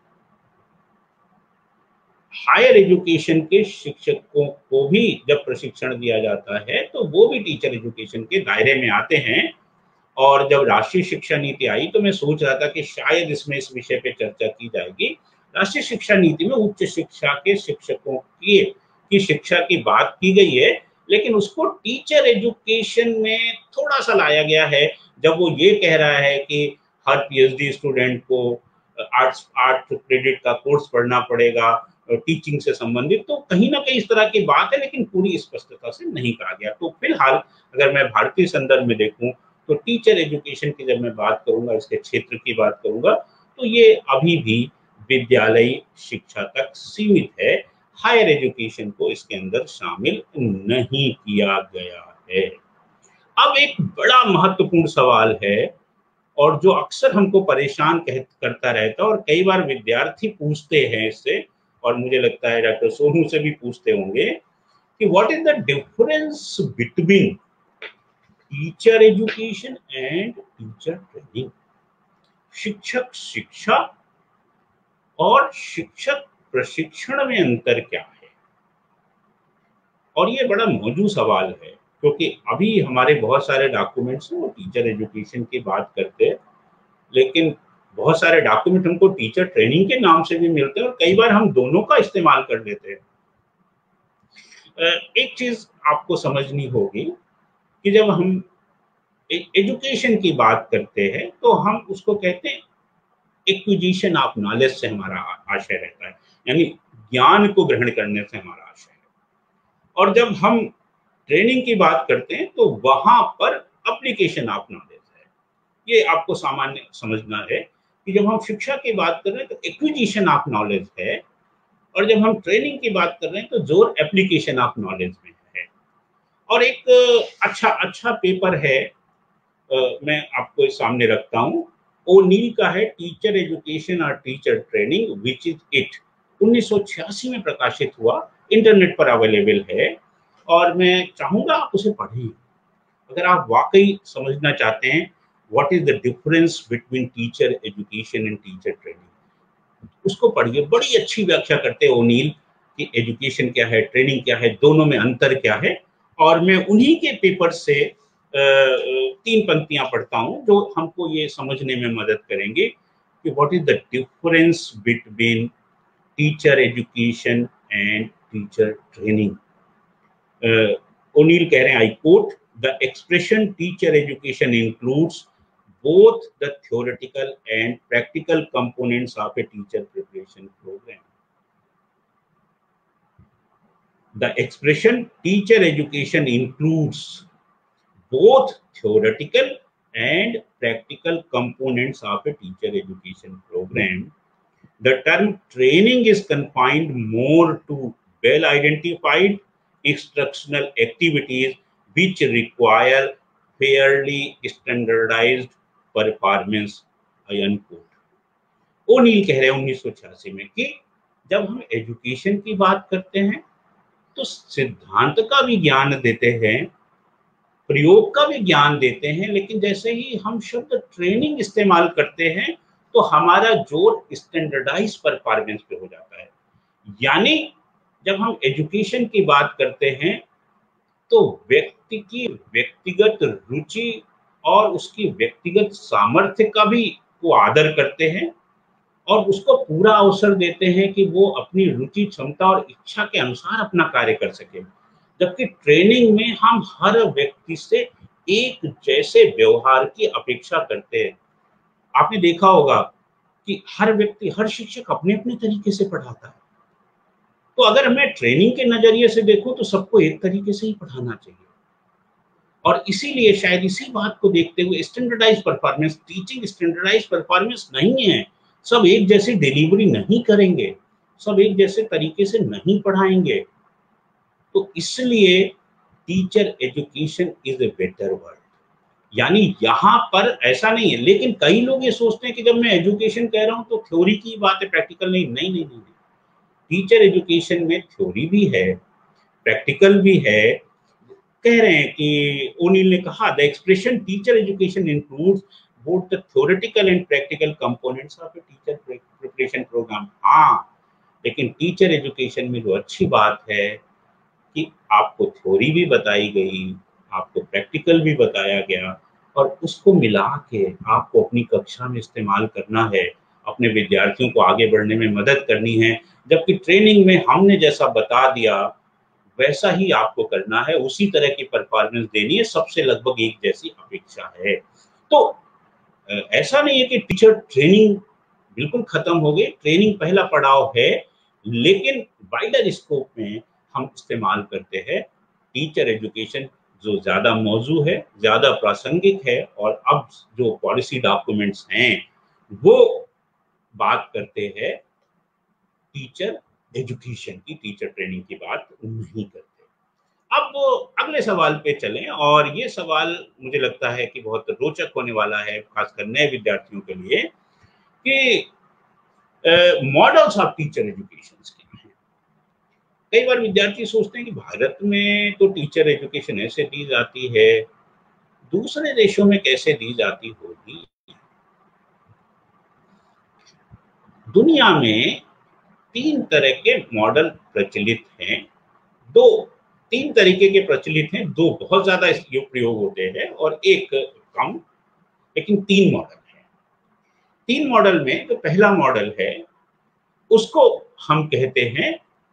हायर एजुकेशन के शिक्षकों को भी जब प्रशिक्षण दिया जाता है तो वो भी टीचर एजुकेशन के दायरे में आते हैं। और जब राष्ट्रीय शिक्षा नीति आई तो मैं सोच रहा था कि शायद इसमें इस विषय पे चर्चा की जाएगी। राष्ट्रीय शिक्षा नीति में उच्च शिक्षा के शिक्षकों की शिक्षा की बात की गई है, लेकिन उसको टीचर एजुकेशन में थोड़ा सा लाया गया है। जब वो ये कह रहा है कि हर पीएचडी स्टूडेंट को 8 क्रेडिट का कोर्स पढ़ना पड़ेगा टीचिंग से संबंधित, तो कहीं ना कहीं इस तरह की बात है, लेकिन पूरी स्पष्टता से नहीं कहा गया। तो फिलहाल अगर मैं भारतीय संदर्भ में देखूं तो टीचर एजुकेशन की जब मैं बात करूंगा, इसके क्षेत्र की बात करूंगा, तो ये अभी भी विद्यालयी शिक्षा तक सीमित है। हायर एजुकेशन को इसके अंदर शामिल नहीं किया गया है। अब एक बड़ा महत्वपूर्ण सवाल है और जो अक्सर हमको परेशान करता रहता है और कई बार विद्यार्थी पूछते हैं इससे, और मुझे लगता है डॉक्टर सोनू से भी पूछते होंगे कि what is the difference between teacher education and teacher training. शिक्षक शिक्षा और शिक्षक प्रशिक्षण में अंतर क्या है। और ये बड़ा मौजूद सवाल है क्योंकि अभी हमारे बहुत सारे डॉक्यूमेंट्स हैं वो टीचर एजुकेशन की बात करते हैं, लेकिन बहुत सारे डॉक्यूमेंट हमको टीचर ट्रेनिंग के नाम से भी मिलते हैं और कई बार हम दोनों का इस्तेमाल कर लेते हैं। एक चीज आपको समझनी होगी कि जब हम एजुकेशन की बात करते हैं तो हम उसको कहते हैं एक्विजिशन ऑफ नॉलेज से हमारा आशय रहता है, यानी ज्ञान को ग्रहण करने से हमारा आशय है। और जब हम ट्रेनिंग की बात करते हैं तो वहां पर एप्लीकेशन ऑफ नॉलेज है। ये आपको सामान्य समझना है कि जब हम शिक्षा की बात कर रहे हैं तो एक्विजिशन ऑफ नॉलेज है, और जब हम ट्रेनिंग की बात कर रहे हैं तो जोर एप्लीकेशन ऑफ नॉलेज में है। और एक अच्छा अच्छा पेपर है, मैं आपको इस सामने रखता हूँ, ओनील का है, टीचर एजुकेशन और teacher training which is it, 1986 में प्रकाशित हुआ, इंटरनेट पर अवेलेबल है, और मैं चाहूंगा आप उसे पढ़ें अगर आप वाकई समझना चाहते हैं what is the difference between teacher education and teacher training. उसको पढ़िए, बड़ी अच्छी व्याख्या करते हैं ओनील कि एजुकेशन क्या है, ट्रेनिंग क्या है, दोनों में अंतर क्या है। और मैं उन्हीं के पेपर से 3 पंक्तियां पढ़ता हूं जो हमको ये समझने में मदद करेंगे कि what is the difference between teacher education and teacher training. O'Neill कह रहे हैं, I quote, the expression teacher education includes both the theoretical and practical components of a teacher preparation program. The expression teacher education includes both theoretical and practical components of a teacher education program. The term training is confined more to well-identified instructional activities which require fairly standardized performance. O'Neill कह रहे हैं 1986 में कि जब हम education की बात करते हैं तो सिद्धांत का भी ज्ञान देते हैं, प्रयोग का भी ज्ञान देते हैं, लेकिन जैसे ही हम शब्द ट्रेनिंग इस्तेमाल करते हैं तो हमारा जोर स्टैंडर्डाइज परफॉर्मेंस पे हो जाता है। यानी जब हम एजुकेशन की बात करते हैं तो व्यक्ति की व्यक्तिगत रुचि और उसकी व्यक्तिगत सामर्थ्य का भी वो आदर करते हैं और उसको पूरा अवसर देते हैं कि वो अपनी रुचि, क्षमता और इच्छा के अनुसार अपना कार्य कर सके। जबकि ट्रेनिंग में हम हर व्यक्ति से एक जैसे व्यवहार की अपेक्षा करते हैं। आपने देखा होगा कि हर व्यक्ति, हर शिक्षक अपने अपने तरीके से पढ़ाता है। तो अगर मैं ट्रेनिंग के नजरिए से देखूं तो सबको एक तरीके से ही पढ़ाना चाहिए, और इसीलिए शायद इसी बात को देखते हुए standardise performance, teaching standardise performance नहीं है। सब एक जैसी डिलीवरी नहीं करेंगे, सब एक जैसे तरीके से नहीं पढ़ाएंगे। तो इसलिए teacher education is a better word. यानी यहाँ पर ऐसा नहीं है, लेकिन कई लोग ये सोचते हैं कि जब मैं एजुकेशन कह रहा हूँ तो थ्योरी की बात है, प्रैक्टिकल नहीं। नहीं नहीं नहीं, टीचर एजुकेशन में थ्योरी भी है, प्रैक्टिकल भी है। कह रहे हैं कि ओनील ने कहा, the expression teacher education includes both the theoretical and practical components of a teacher preparation programme. हाँ, लेकिन टीचर एजुकेशन में जो अच्छी बात है कि आपको थ्योरी भी बताई गई, आपको प्रैक्टिकल भी बताया गया, और उसको मिला के आपको अपनी कक्षा में इस्तेमाल करना है, अपने विद्यार्थियों को आगे बढ़ने में मदद करनी है। जबकि ट्रेनिंग में हमने जैसा बता दिया वैसा ही आपको करना है, उसी तरह की परफॉर्मेंस देनी है, सबसे लगभग एक जैसी अपेक्षा है। तो ऐसा नहीं है कि टीचर ट्रेनिंग बिल्कुल खत्म हो गई, ट्रेनिंग पहला पड़ाव है, लेकिन वाइडर स्कोप में हम इस्तेमाल करते हैं टीचर एजुकेशन, जो ज्यादा मौजू है, ज्यादा प्रासंगिक है। और अब जो पॉलिसी डॉक्यूमेंट्स हैं वो बात करते हैं टीचर एजुकेशन की, टीचर ट्रेनिंग की बात नहीं करते। अब अगले सवाल पे चलें, और ये सवाल मुझे लगता है कि बहुत रोचक होने वाला है, खासकर नए विद्यार्थियों के लिए, कि मॉडल्स ऑफ टीचर एजुकेशन क्या हैं। कई बार विद्यार्थी सोचते हैं कि भारत में तो टीचर एजुकेशन ऐसे दी जाती है, दूसरे देशों में कैसे दी जाती होगी। दुनिया में 3 तरह के मॉडल प्रचलित हैं। 3 तरीके के प्रचलित हैं, 2 बहुत ज्यादा प्रयोग होते हैं और एक कम, लेकिन 3 मॉडल हैं। 3 मॉडल में जो पहला मॉडल है उसको हम कहते हैं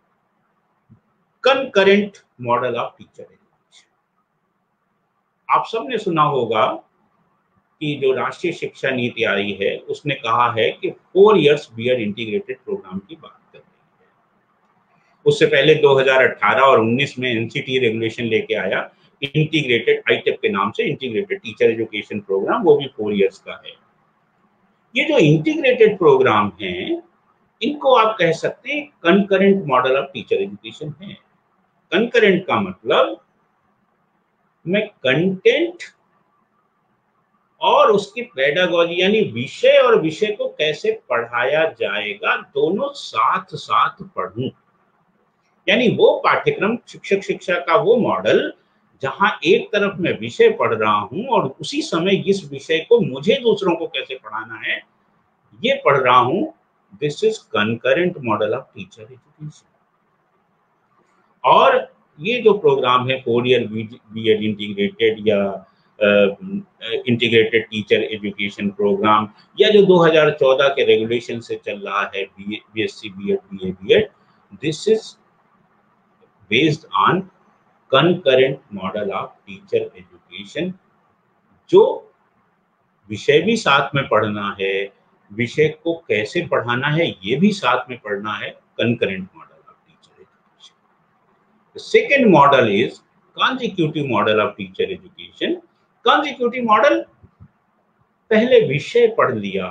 concurrent model of teacher education. आप सबने सुना होगा कि जो राष्ट्रीय शिक्षा नीति आई है उसने कहा है कि 4 इयर्स बीएड इंटीग्रेटेड प्रोग्राम की बात कर रही है। उससे पहले 2018 और 19 में एनसीटी रेगुलेशन लेके आया इंटीग्रेटेड आईटेप के नाम से, इंटीग्रेटेड टीचर एजुकेशन प्रोग्राम, वो भी 4 इयर्स का है। ये जो इंटीग्रेटेड प्रोग्राम है, इनको आप कह सकते हैं concurrent model of teacher education है। कंकरेंट का मतलब मैं कंटेंट और उसकी पेडागोजी यानी विषय और विषय को कैसे पढ़ाया जाएगा दोनों साथ साथ पढ़ूं। यानी वो पाठ्यक्रम, शिक्षक शिक्षा का वो मॉडल जहां एक तरफ मैं विषय पढ़ रहा हूं और उसी समय इस विषय को मुझे दूसरों को कैसे पढ़ाना है ये पढ़ रहा हूं। This is concurrent model of teacher education. और ये जो प्रोग्राम है 4 ईयर बीएड इंटीग्रेटेड या इंटीग्रेटेड टीचर एजुकेशन प्रोग्राम, या जो 2014 के रेगुलेशन से चल रहा है B Sc B Ed B Ed, this is based on concurrent model of teacher education. जो विषय भी साथ में पढ़ना है, विषय को कैसे पढ़ाना है ये भी साथ में पढ़ना है, concurrent model of teacher education. The second model is consecutive model of teacher education. Consecutive model, पहले विषय पढ़ लिया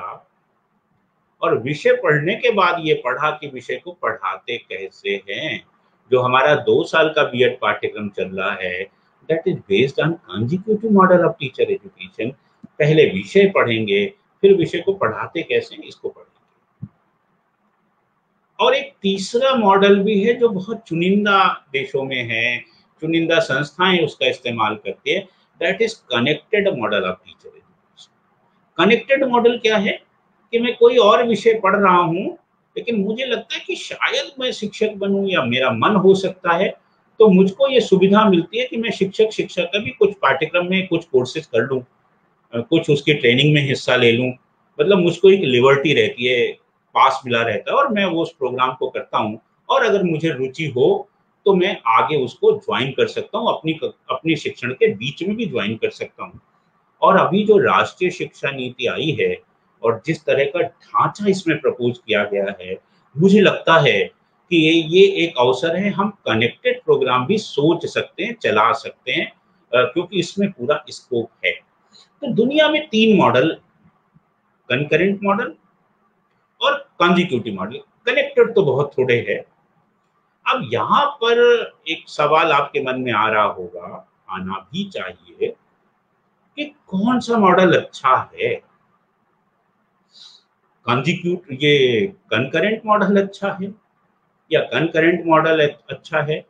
और विषय पढ़ने के बाद ये पढ़ा कि विषय को पढ़ाते कैसे हैं। जो हमारा 2 साल का बीएड पाठ्यक्रम चल रहा है, that is based on consecutive model of teacher education. पहले विषय पढ़ेंगे, फिर विषय को पढ़ाते कैसे इसको पढ़ेंगे। और एक तीसरा मॉडल भी है जो बहुत चुनिंदा देशों में है, चुनिंदा संस्थाएं उसका इस्तेमाल करती है, that is connected model of teacher education. Connected model क्या है कि मैं कोई और विषय पढ़ रहा हूं, लेकिन मुझे लगता है कि शायद मैं शिक्षक बनूं या मेरा मन हो सकता है, तो मुझको ये सुविधा मिलती है कि मैं शिक्षक शिक्षा का भी कुछ पाठ्यक्रम में कुछ कोर्सेज कर लूं, कुछ उसकी ट्रेनिंग में हिस्सा ले लूं। मतलब मुझको एक लिबर्टी रहती है, पास मिला रहता है और मैं वो उस प्रोग्राम को करता हूं। और अगर मुझे रुचि हो तो मैं आगे उसको ज्वाइन कर सकता हूं, अपनी शिक्षण के बीच में भी ज्वाइन कर सकता हूं। और अभी जो राष्ट्रीय शिक्षा नीति आई है और जिस तरह का ढांचा इसमें प्रपोज किया गया है, मुझे लगता है कि ये एक अवसर है, हम कनेक्टेड प्रोग्राम भी सोच सकते हैं, चला सकते हैं, क्योंकि इसमें पूरा स्कोप है। तो दुनिया में 3 मॉडल, कंकरेंट मॉडल और कॉन्जिक्यूटिव मॉडल, कनेक्टेड तो बहुत थोड़े हैं। अब यहाँ पर एक सवाल आपके मन में आ रहा होगा, आना भी चाहिए, कि कौन सा मॉडल अच्छा है। ये कंकरेंट मॉडल अच्छा है या कंकरेंट मॉडल अच्छा है,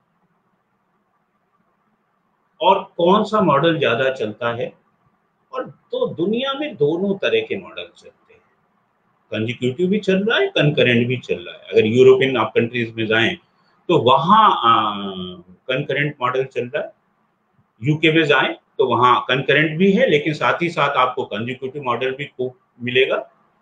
और कौन सा मॉडल ज्यादा चलता है। और तो दुनिया में दोनों तरह के मॉडल चलते हैं, कंजिक्यूटिव भी चल रहा है, कंकरेंट भी चल रहा है। अगर यूरोपियन आप कंट्रीज में जाएं तो वहाँ कंकरेंट मॉडल चल रहा है। यूके में जाएं तो वहाँ कंकरेंट भी है, लेकिन साथ ही साथ आपको कंजिक्यूटिव मॉडल भी खूब मिलेगा।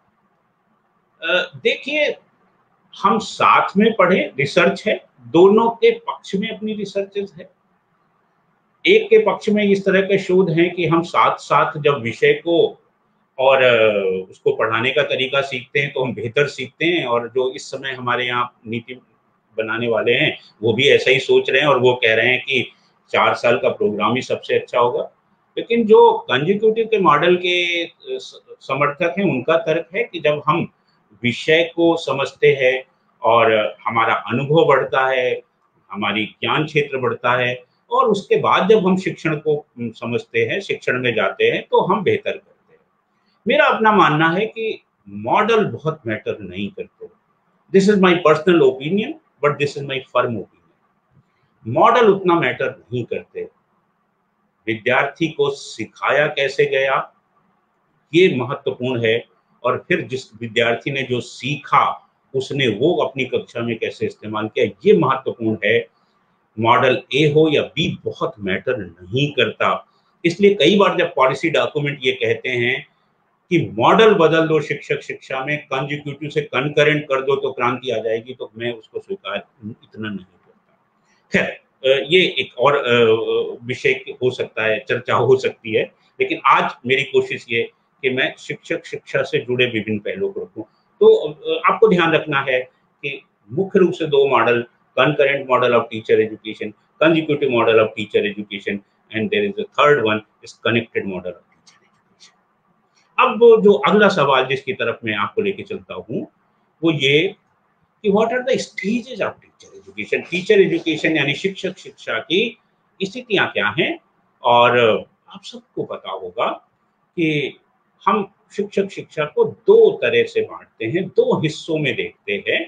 देखिए, हम साथ में पढ़े, रिसर्च है, दोनों के पक्ष में अपनी रिसर्चेस है। एक के पक्ष में इस तरह के शोध हैं कि हम साथ साथ जब विषय को और उसको पढ़ाने का तरीका सीखते हैं तो हम बेहतर सीखते हैं। और जो इस समय हमारे यहाँ नीति बनाने वाले हैं वो भी ऐसा ही सोच रहे हैं और वो कह रहे हैं कि 4 साल का प्रोग्राम ही सबसे अच्छा होगा। लेकिन जो कंजिक्यूटिव के मॉडल के समर्थक हैं उनका तर्क है कि जब हम विषय को समझते हैं और हमारा अनुभव बढ़ता है, हमारी ज्ञान क्षेत्र बढ़ता है, और उसके बाद जब हम शिक्षण को समझते हैं, शिक्षण में जाते हैं, तो हम बेहतर करते हैं। मेरा अपना मानना है कि मॉडल बहुत मैटर नहीं करते। This is my personal opinion, but this is my firm opinion. Model उतना मैटर नहीं करते। विद्यार्थी को सिखाया कैसे गया ये महत्वपूर्ण है, और फिर जिस विद्यार्थी ने जो सीखा उसने वो अपनी कक्षा में कैसे इस्तेमाल किया ये महत्वपूर्ण है। मॉडल ए हो या बी बहुत मैटर नहीं करता। इसलिए कई बार जब पॉलिसी डॉक्यूमेंट ये कहते हैं कि मॉडल बदल दो शिक्षक शिक्षा में, कंजिक्यूटिव से कंकरेंट कर दो तो क्रांति आ जाएगी, तो मैं उसको स्वीकार इतना नहीं करता। खैर, ये एक और विषय हो सकता है, चर्चा हो सकती है, लेकिन आज मेरी कोशिश ये कि मैं शिक्षक शिक्षा से जुड़े विभिन्न पहलुओं को रखूं। तो आपको ध्यान रखना है कि मुख्य रूप से 2 model concurrent model of teacher education, consecutive model of teacher education, and there is a third one is connected model of teacher education. अब जो अगला सवाल जिसकी तरफ मैं आपको लेके चलता हूँ वो ये कि what are the stages of teacher education. Teacher education यानी शिक्षक शिक्षा की स्थितियां क्या हैं। और आप सबको पता होगा कि हम शिक्षक शिक्षा को दो तरह से बांटते हैं, दो हिस्सों में देखते हैं।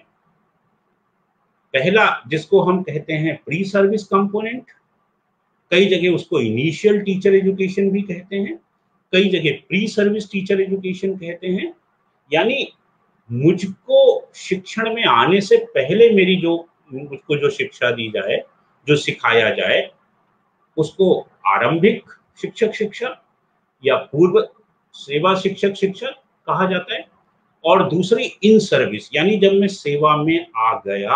पहला जिसको हम कहते हैं प्री सर्विस कंपोनेंट, कई जगह उसको इनिशियल टीचर एजुकेशन भी कहते हैं, कई जगह प्री सर्विस टीचर एजुकेशन कहते हैं। यानी मुझको शिक्षण में आने से पहले मुझको जो शिक्षा दी जाए, जो सिखाया जाए, उसको आरंभिक शिक्षक शिक्षा या पूर्व सेवा शिक्षक शिक्षा कहा जाता है। और दूसरी इन सर्विस यानी जब मैं सेवा में आ गया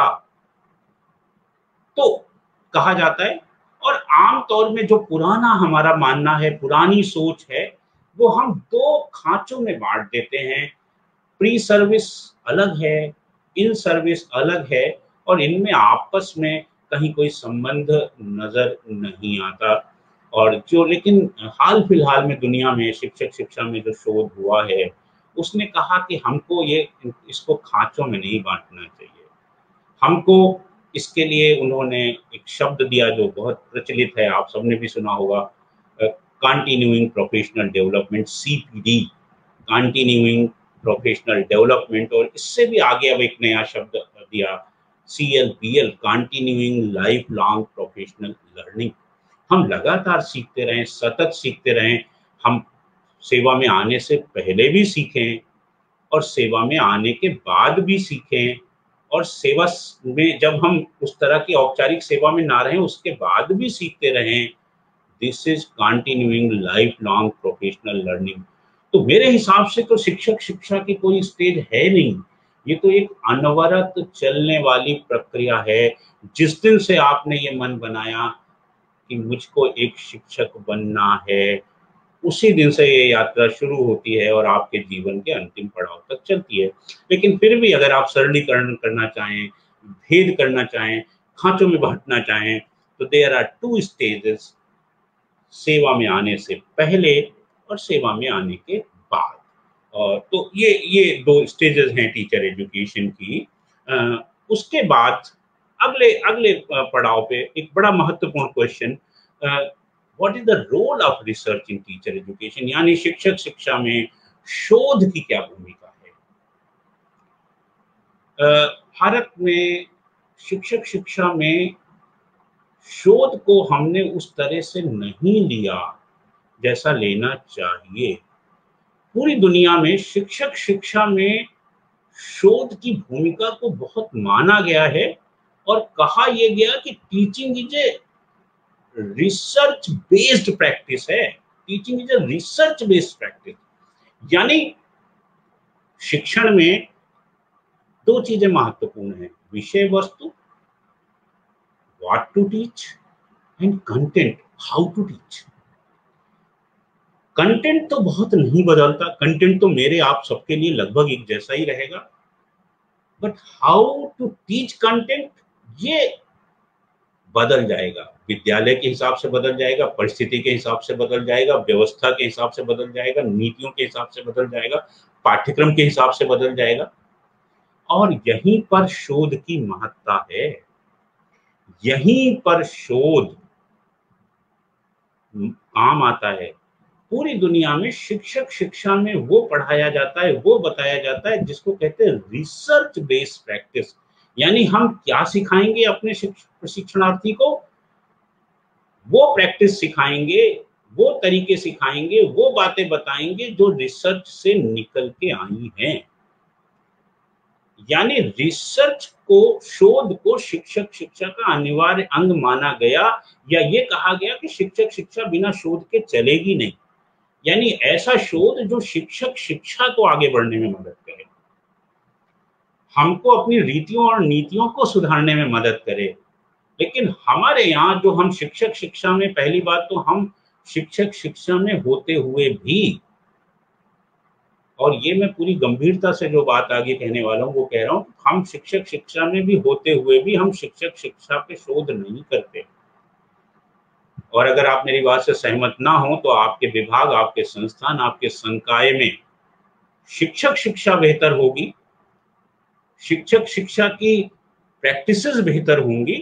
तो कहा जाता है। और आमतौर में जो पुराना हमारा मानना है, पुरानी सोच है, वो हम दो खांचों में बांट देते हैं। प्री सर्विस अलग है, इन सर्विस अलग है, और इनमें आपस में कहीं कोई संबंध नजर नहीं आता। और जो लेकिन हाल फिलहाल में दुनिया में शिक्षक शिक्षा में जो शोध हुआ है उसने कहा कि हमको इसको खांचों में नहीं बांटना चाहिए। हमको इसके लिए उन्होंने एक शब्द दिया जो बहुत प्रचलित है, आप सबने भी सुना होगा, continuing professional development, CPD, continuing professional development. और इससे भी आगे अब एक नया शब्द दिया, CLPL, continuing life long professional learning. हम लगातार सीखते रहें, सतत सीखते रहें। हम सेवा में आने से पहले भी सीखें और सेवा में आने के बाद भी सीखें, और सेवा में जब हम उस तरह की औपचारिक सेवा में ना रहें उसके बाद भी सीखते रहें। This is continuing life long professional learning. तो मेरे हिसाब से तो शिक्षक शिक्षा की कोई स्टेज है नहीं, ये तो एक अनवरत चलने वाली प्रक्रिया है। जिस दिन से आपने ये मन बनाया कि मुझको एक शिक्षक बनना है, उसी दिन से ये यात्रा शुरू होती है और आपके जीवन के अंतिम पड़ाव तक चलती है। लेकिन फिर भी अगर आप सरलीकरण करना चाहें, भेद करना चाहें, खांचों में बांटना चाहें, तो देयर आर 2 स्टेजेस, सेवा में आने से पहले और सेवा में आने के बाद। और तो ये 2 स्टेजेस हैं टीचर एजुकेशन की। उसके बाद अगले पड़ाव पे एक बड़ा महत्वपूर्ण question, what is the role of research in teacher education, यानी शिक्षक शिक्षा में शोध की क्या भूमिका है। भारत में शिक्षक शिक्षा में शोध को हमने उस तरह से नहीं लिया जैसा लेना चाहिए। पूरी दुनिया में शिक्षक शिक्षा में शोध की भूमिका को बहुत माना गया है और कहा यह गया कि teaching is a research based practice है। Teaching is a research based practice, यानी शिक्षण में 2 चीजें महत्वपूर्ण हैं, विषय वस्तु, what to teach, and content, how to teach. Content तो बहुत नहीं बदलता, कंटेंट तो मेरे आप सबके लिए लगभग एक जैसा ही रहेगा, but how to teach content ये बदल जाएगा, विद्यालय के हिसाब से बदल जाएगा, परिस्थिति के हिसाब से बदल जाएगा, व्यवस्था के हिसाब से बदल जाएगा, नीतियों के हिसाब से बदल जाएगा, पाठ्यक्रम के हिसाब से बदल जाएगा। और यहीं पर शोध की महत्ता है, यहीं पर शोध काम आता है। पूरी दुनिया में शिक्षक शिक्षा में वो पढ़ाया जाता है, वो बताया जाता है जिसको कहते हैं रिसर्च बेस्ड प्रैक्टिस। यानी हम क्या सिखाएंगे अपने प्रशिक्षणार्थी को, वो प्रैक्टिस सिखाएंगे, वो तरीके सिखाएंगे, वो बातें बताएंगे जो रिसर्च से निकल के आई हैं। यानी रिसर्च को, शोध को शिक्षक शिक्षा का अनिवार्य अंग माना गया, या ये कहा गया कि शिक्षक शिक्षा बिना शोध के चलेगी नहीं। यानी ऐसा शोध जो शिक्षक शिक्षा को आगे बढ़ने में मदद करे, हमको अपनी रीतियों और नीतियों को सुधारने में मदद करे। लेकिन हमारे यहाँ जो हम शिक्षक शिक्षा में, पहली बात तो हम शिक्षक शिक्षा में होते हुए भी और ये मैं पूरी गंभीरता से जो बात आगे कहने वाला हूँ वो कह रहा हूँ, हम शिक्षक शिक्षा में भी होते हुए भी हम शिक्षक शिक्षा पे शोध नहीं करते। और अगर आप मेरी बात से सहमत ना हो तो आपके विभाग, आपके संस्थान, आपके संकाय में शिक्षक शिक्षा बेहतर होगी, शिक्षक शिक्षा की प्रैक्टिसेस बेहतर होंगी,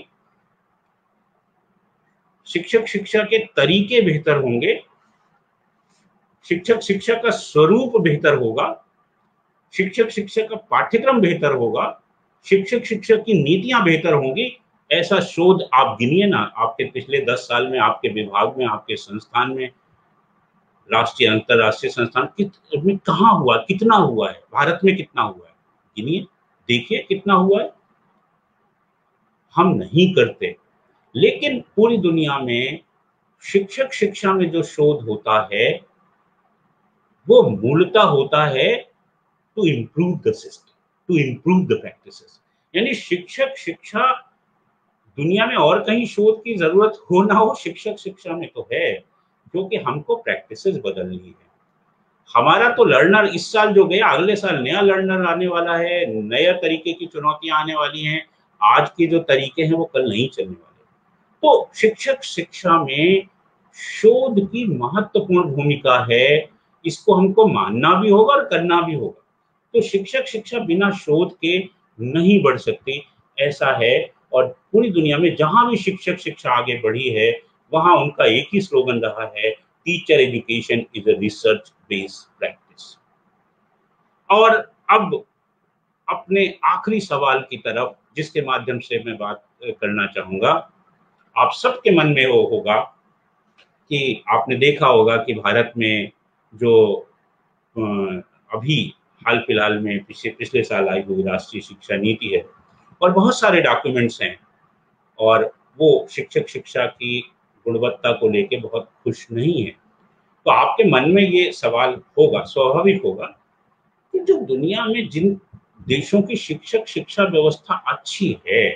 शिक्षक शिक्षा के तरीके बेहतर होंगे, शिक्षक शिक्षा का स्वरूप बेहतर होगा, शिक्षक शिक्षा का पाठ्यक्रम बेहतर होगा, शिक्षक शिक्षा की नीतियां बेहतर होंगी। ऐसा शोध आप गिनिए ना, आपके पिछले 10 साल में आपके विभाग में, आपके संस्थान में, राष्ट्रीय अंतरराष्ट्रीय संस्थान में कहाँ हुआ, कितना हुआ है, भारत में कितना हुआ है, गिनिए, देखिए कितना हुआ है। हम नहीं करते। लेकिन पूरी दुनिया में शिक्षक शिक्षा में जो शोध होता है वो मूलतः होता है to improve the system, to improve the practices. यानी शिक्षक शिक्षा, दुनिया में और कहीं शोध की जरूरत हो ना हो, शिक्षक शिक्षा में तो है, क्योंकि हमको प्रैक्टिसेस बदलनी है। हमारा तो लर्नर इस साल जो गया, अगले साल नया लर्नर आने वाला है, नए तरीके की चुनौतियां आने वाली हैं। आज के जो तरीके हैं वो कल नहीं चलने वाले। तो शिक्षक शिक्षा में शोध की महत्वपूर्ण भूमिका है, इसको हमको मानना भी होगा और करना भी होगा। तो शिक्षक शिक्षा बिना शोध के नहीं बढ़ सकती, ऐसा है। और पूरी दुनिया में जहां भी शिक्षक शिक्षा आगे बढ़ी है वहां उनका एक ही स्लोगन रहा है, teacher education is a research based practice. और अब अपने आखिरी सवाल की तरफ, जिसके माध्यम से मैं बात करना चाहूंगा, आप सबके मन में वो होगा कि आपने देखा होगा कि भारत में जो अभी हाल फिलहाल में पिछले साल आई हुई राष्ट्रीय शिक्षा नीति है और बहुत सारे डॉक्यूमेंट्स हैं, और वो शिक्षक शिक्षा की गुणवत्ता को लेके बहुत खुश नहीं है। तो आपके मन में ये सवाल होगा, स्वाभाविक होगा, कि जो दुनिया में जिन देशों की शिक्षक शिक्षा व्यवस्था अच्छी है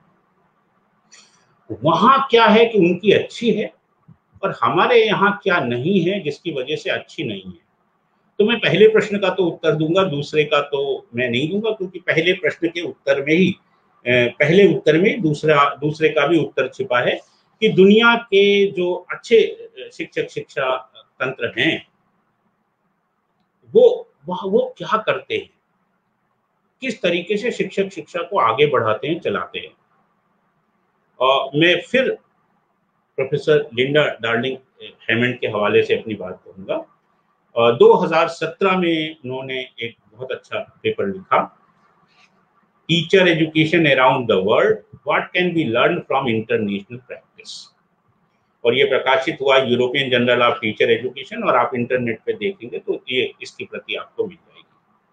वहां क्या है कि उनकी अच्छी है और हमारे यहाँ क्या नहीं है जिसकी वजह से अच्छी नहीं है। तो मैं पहले प्रश्न का तो उत्तर दूंगा, दूसरे का तो मैं नहीं दूंगा, क्योंकि पहले प्रश्न के उत्तर में ही पहले उत्तर में दूसरे का भी उत्तर छिपा है कि दुनिया के जो अच्छे शिक्षक शिक्षा तंत्र हैं वो क्या करते हैं, किस तरीके से शिक्षक शिक्षा को आगे बढ़ाते हैं, चलाते हैं। और मैं फिर प्रोफेसर लिंडा डार्लिंग हैमंड के हवाले से अपनी बात कहूंगा। 2017 में उन्होंने एक बहुत अच्छा पेपर लिखा, teacher education around the world, what can be learn from international practice. और ये प्रकाशित हुआ European journal of teacher education, और आप इंटरनेट पे देखेंगे तो ये इसकी प्रति आपको मिल जाएगी।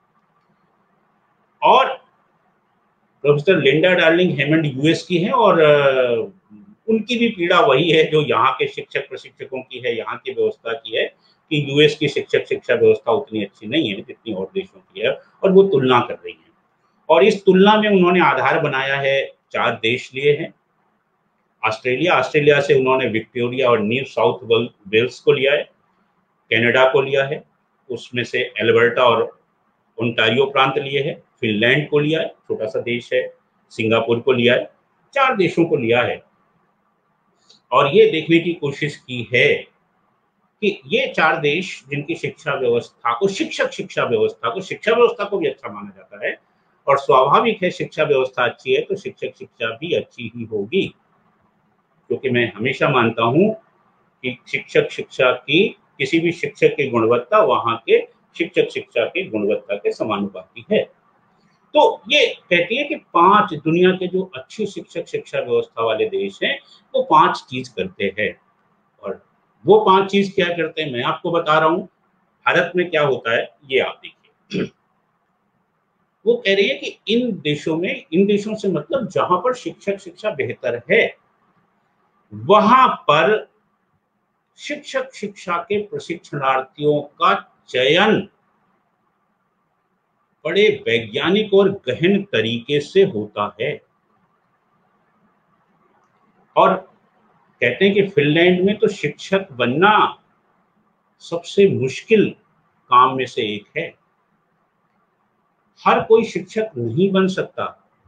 और professor Linda Darling Hammond US की है, और उनकी भी पीड़ा वही है जो यहाँ के शिक्षक प्रशिक्षकों की है, यहाँ की व्यवस्था की है, कि यूएस की शिक्षक शिक्षा व्यवस्था उतनी अच्छी नहीं है जितनी और देशों की है, और वो तुलना कर रही है। और इस तुलना में उन्होंने आधार बनाया है, 4 देश लिए हैं। ऑस्ट्रेलिया से उन्होंने विक्टोरिया और न्यू साउथ वेल्स को लिया है, कनाडा को लिया है, उसमें से एल्बर्टा और ओंटारियो प्रांत लिए हैं, फिनलैंड को लिया है, छोटा सा देश है, सिंगापुर को लिया है, 4 देशों को लिया है। और ये देखने की कोशिश की है कि ये 4 देश जिनकी शिक्षा व्यवस्था को शिक्षा व्यवस्था को भी अच्छा माना जाता है, और स्वाभाविक है शिक्षा व्यवस्था अच्छी है तो शिक्षक शिक्षा भी अच्छी ही होगी, क्योंकि मैं हमेशा मानता हूं कि शिक्षक शिक्षा की, किसी भी शिक्षक की गुणवत्ता वहां के शिक्षक शिक्षा की गुणवत्ता के समानुपाती है। तो ये कहती है कि 5 दुनिया के जो अच्छी शिक्षक शिक्षा व्यवस्था वाले देश हैं वो 5 चीज करते हैं। और वो 5 चीज क्या करते हैं मैं आपको बता रहा हूं। भारत में क्या होता है ये आप देखिए। वो कह रही है कि इन देशों से मतलब जहां पर शिक्षक शिक्षा बेहतर है वहां पर शिक्षक शिक्षा के प्रशिक्षणार्थियों का चयन बड़े वैज्ञानिक और गहन तरीके से होता है। और कहते हैं कि फिनलैंड में तो शिक्षक बनना सबसे मुश्किल काम में से एक है। हर कोई शिक्षक नहीं बन सकता।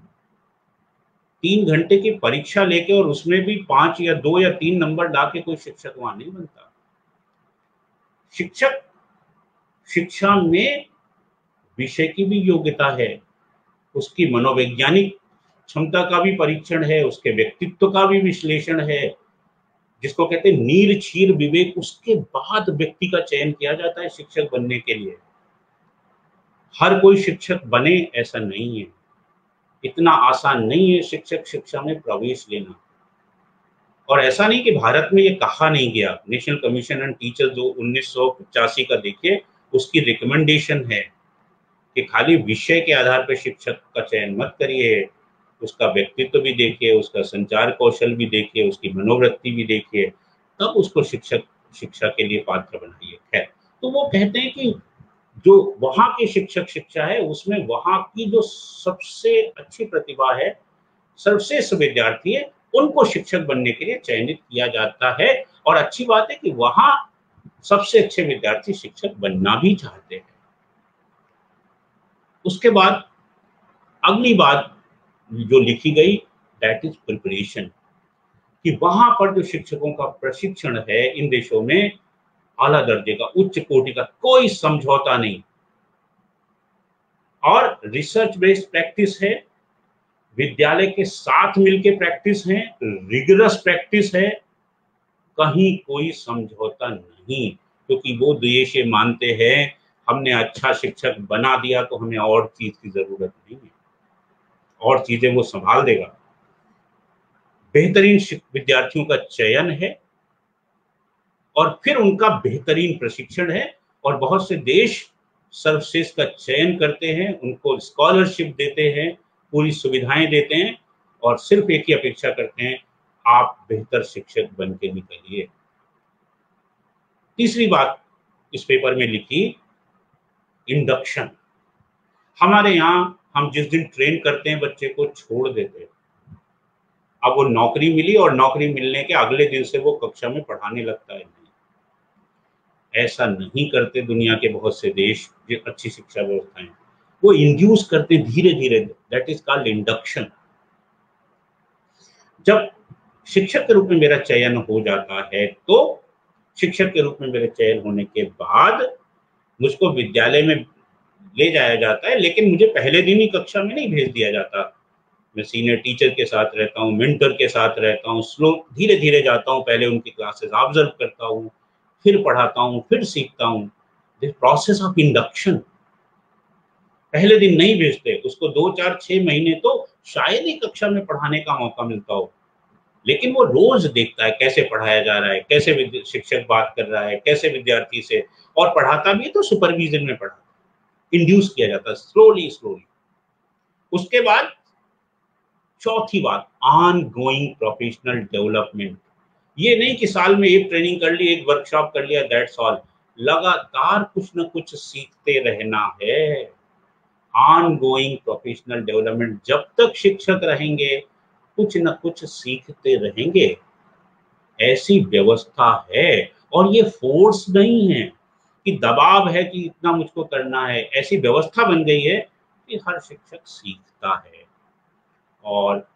3 घंटे की परीक्षा लेके और उसमें भी 5 या 2 या 3 नंबर ला के कोई शिक्षक वहां नहीं बनता। शिक्षक शिक्षा में विषय की भी योग्यता है, उसकी मनोवैज्ञानिक क्षमता का भी परीक्षण है, उसके व्यक्तित्व का भी विश्लेषण है, जिसको कहते हैं नीर क्षीर विवेक। उसके बाद व्यक्ति का चयन किया जाता है शिक्षक बनने के लिए। हर कोई शिक्षक बने ऐसा नहीं है, इतना आसान नहीं है शिक्षक शिक्षा में प्रवेश लेना। और ऐसा नहीं कि भारत में ये कहा नहीं गया। नेशनल कमीशन ऑन टीचर्स जो 1985 का देखिए, उसकी रिकमेंडेशन है कि खाली विषय के आधार पर शिक्षक का चयन मत करिए, उसका व्यक्तित्व भी देखिए, उसका संचार कौशल भी देखिए, उसकी मनोवृत्ति भी देखिए, तब उसको शिक्षा के लिए पात्र बनाइए। खैर, तो वो कहते हैं कि जो वहाँ के शिक्षक शिक्षा है उसमें वहाँ की जो सबसे अच्छी प्रतिभा है, सर्वश्रेष्ठ विद्यार्थी है, उनको शिक्षक बनने के लिए चयनित किया जाता है। और अच्छी बात है कि वहाँ सबसे अच्छे विद्यार्थी शिक्षक बनना भी चाहते हैं। उसके बाद अगली बात जो लिखी गई, दैट इज प्रिपरेशन, कि वहां पर जो शिक्षकों का प्रशिक्षण है इन देशों में आला दर्जे का, उच्च कोटि का, कोई समझौता नहीं। और रिसर्च बेस्ड प्रैक्टिस है, विद्यालय के साथ मिलकर प्रैक्टिस है, रिगरस प्रैक्टिस है, कहीं कोई समझौता नहीं। क्योंकि वो देश ये मानते हैं हमने अच्छा शिक्षक बना दिया तो हमें और चीज की जरूरत नहीं है, और चीजें वो संभाल देगा। बेहतरीन विद्यार्थियों का चयन है और फिर उनका बेहतरीन प्रशिक्षण है। और बहुत से देश सर्वश्रेष्ठ का चयन करते हैं, उनको स्कॉलरशिप देते हैं, पूरी सुविधाएं देते हैं, और सिर्फ एक ही अपेक्षा करते हैं, आप बेहतर शिक्षक बन के निकलिए। तीसरी बात इस पेपर में लिखी, इंडक्शन। हमारे यहाँ हम जिस दिन ट्रेन करते हैं बच्चे को, छोड़ देते हैं। अब वो नौकरी मिली और नौकरी मिलने के अगले दिन से वो कक्षा में पढ़ाने लगता है। नहीं, ऐसा नहीं करते दुनिया के बहुत से देश जो अच्छी शिक्षा व्यवस्थाएं, वो इंड्यूस करते धीरे धीरे, दैट इज कॉल्ड इंडक्शन। जब शिक्षक के रूप में मेरा चयन हो जाता है तो शिक्षक के रूप में मेरे चयन होने के बाद मुझको विद्यालय में ले जाया जाता है, लेकिन मुझे पहले दिन ही कक्षा में नहीं भेज दिया जाता। मैं सीनियर टीचर के साथ रहता हूँ, मेंटर के साथ रहता हूँ, स्लो धीरे धीरे जाता हूँ, पहले उनकी क्लासेस ऑब्जर्व करता हूँ, फिर पढ़ाता हूँ, फिर सीखता हूँ। This process of induction. पहले दिन नहीं भेजते उसको, 2 4 6 महीने तो शायद ही कक्षा में पढ़ाने का मौका मिलता हो, लेकिन वो रोज देखता है कैसे पढ़ाया जा रहा है, कैसे शिक्षक बात कर रहा है, कैसे विद्यार्थी से, और पढ़ाता भी तो सुपरविजन में पढ़ाता, इंड्यूस किया जाता है स्लोली स्लोली। उसके बाद चौथी बात, ऑन गोइंग प्रोफेशनल डेवलपमेंट। ये नहीं कि साल में एक ट्रेनिंग कर ली, एक वर्कशॉप कर लिया, दैट्स ऑल। लगातार कुछ ना कुछ सीखते रहना है। ऑन गोइंग प्रोफेशनल डेवलपमेंट, जब तक शिक्षक रहेंगे कुछ न कुछ सीखते रहेंगे, ऐसी व्यवस्था है। और ये फोर्स नहीं है कि दबाव है कि इतना मुझको करना है, ऐसी व्यवस्था बन गई है कि हर शिक्षक सीखता है और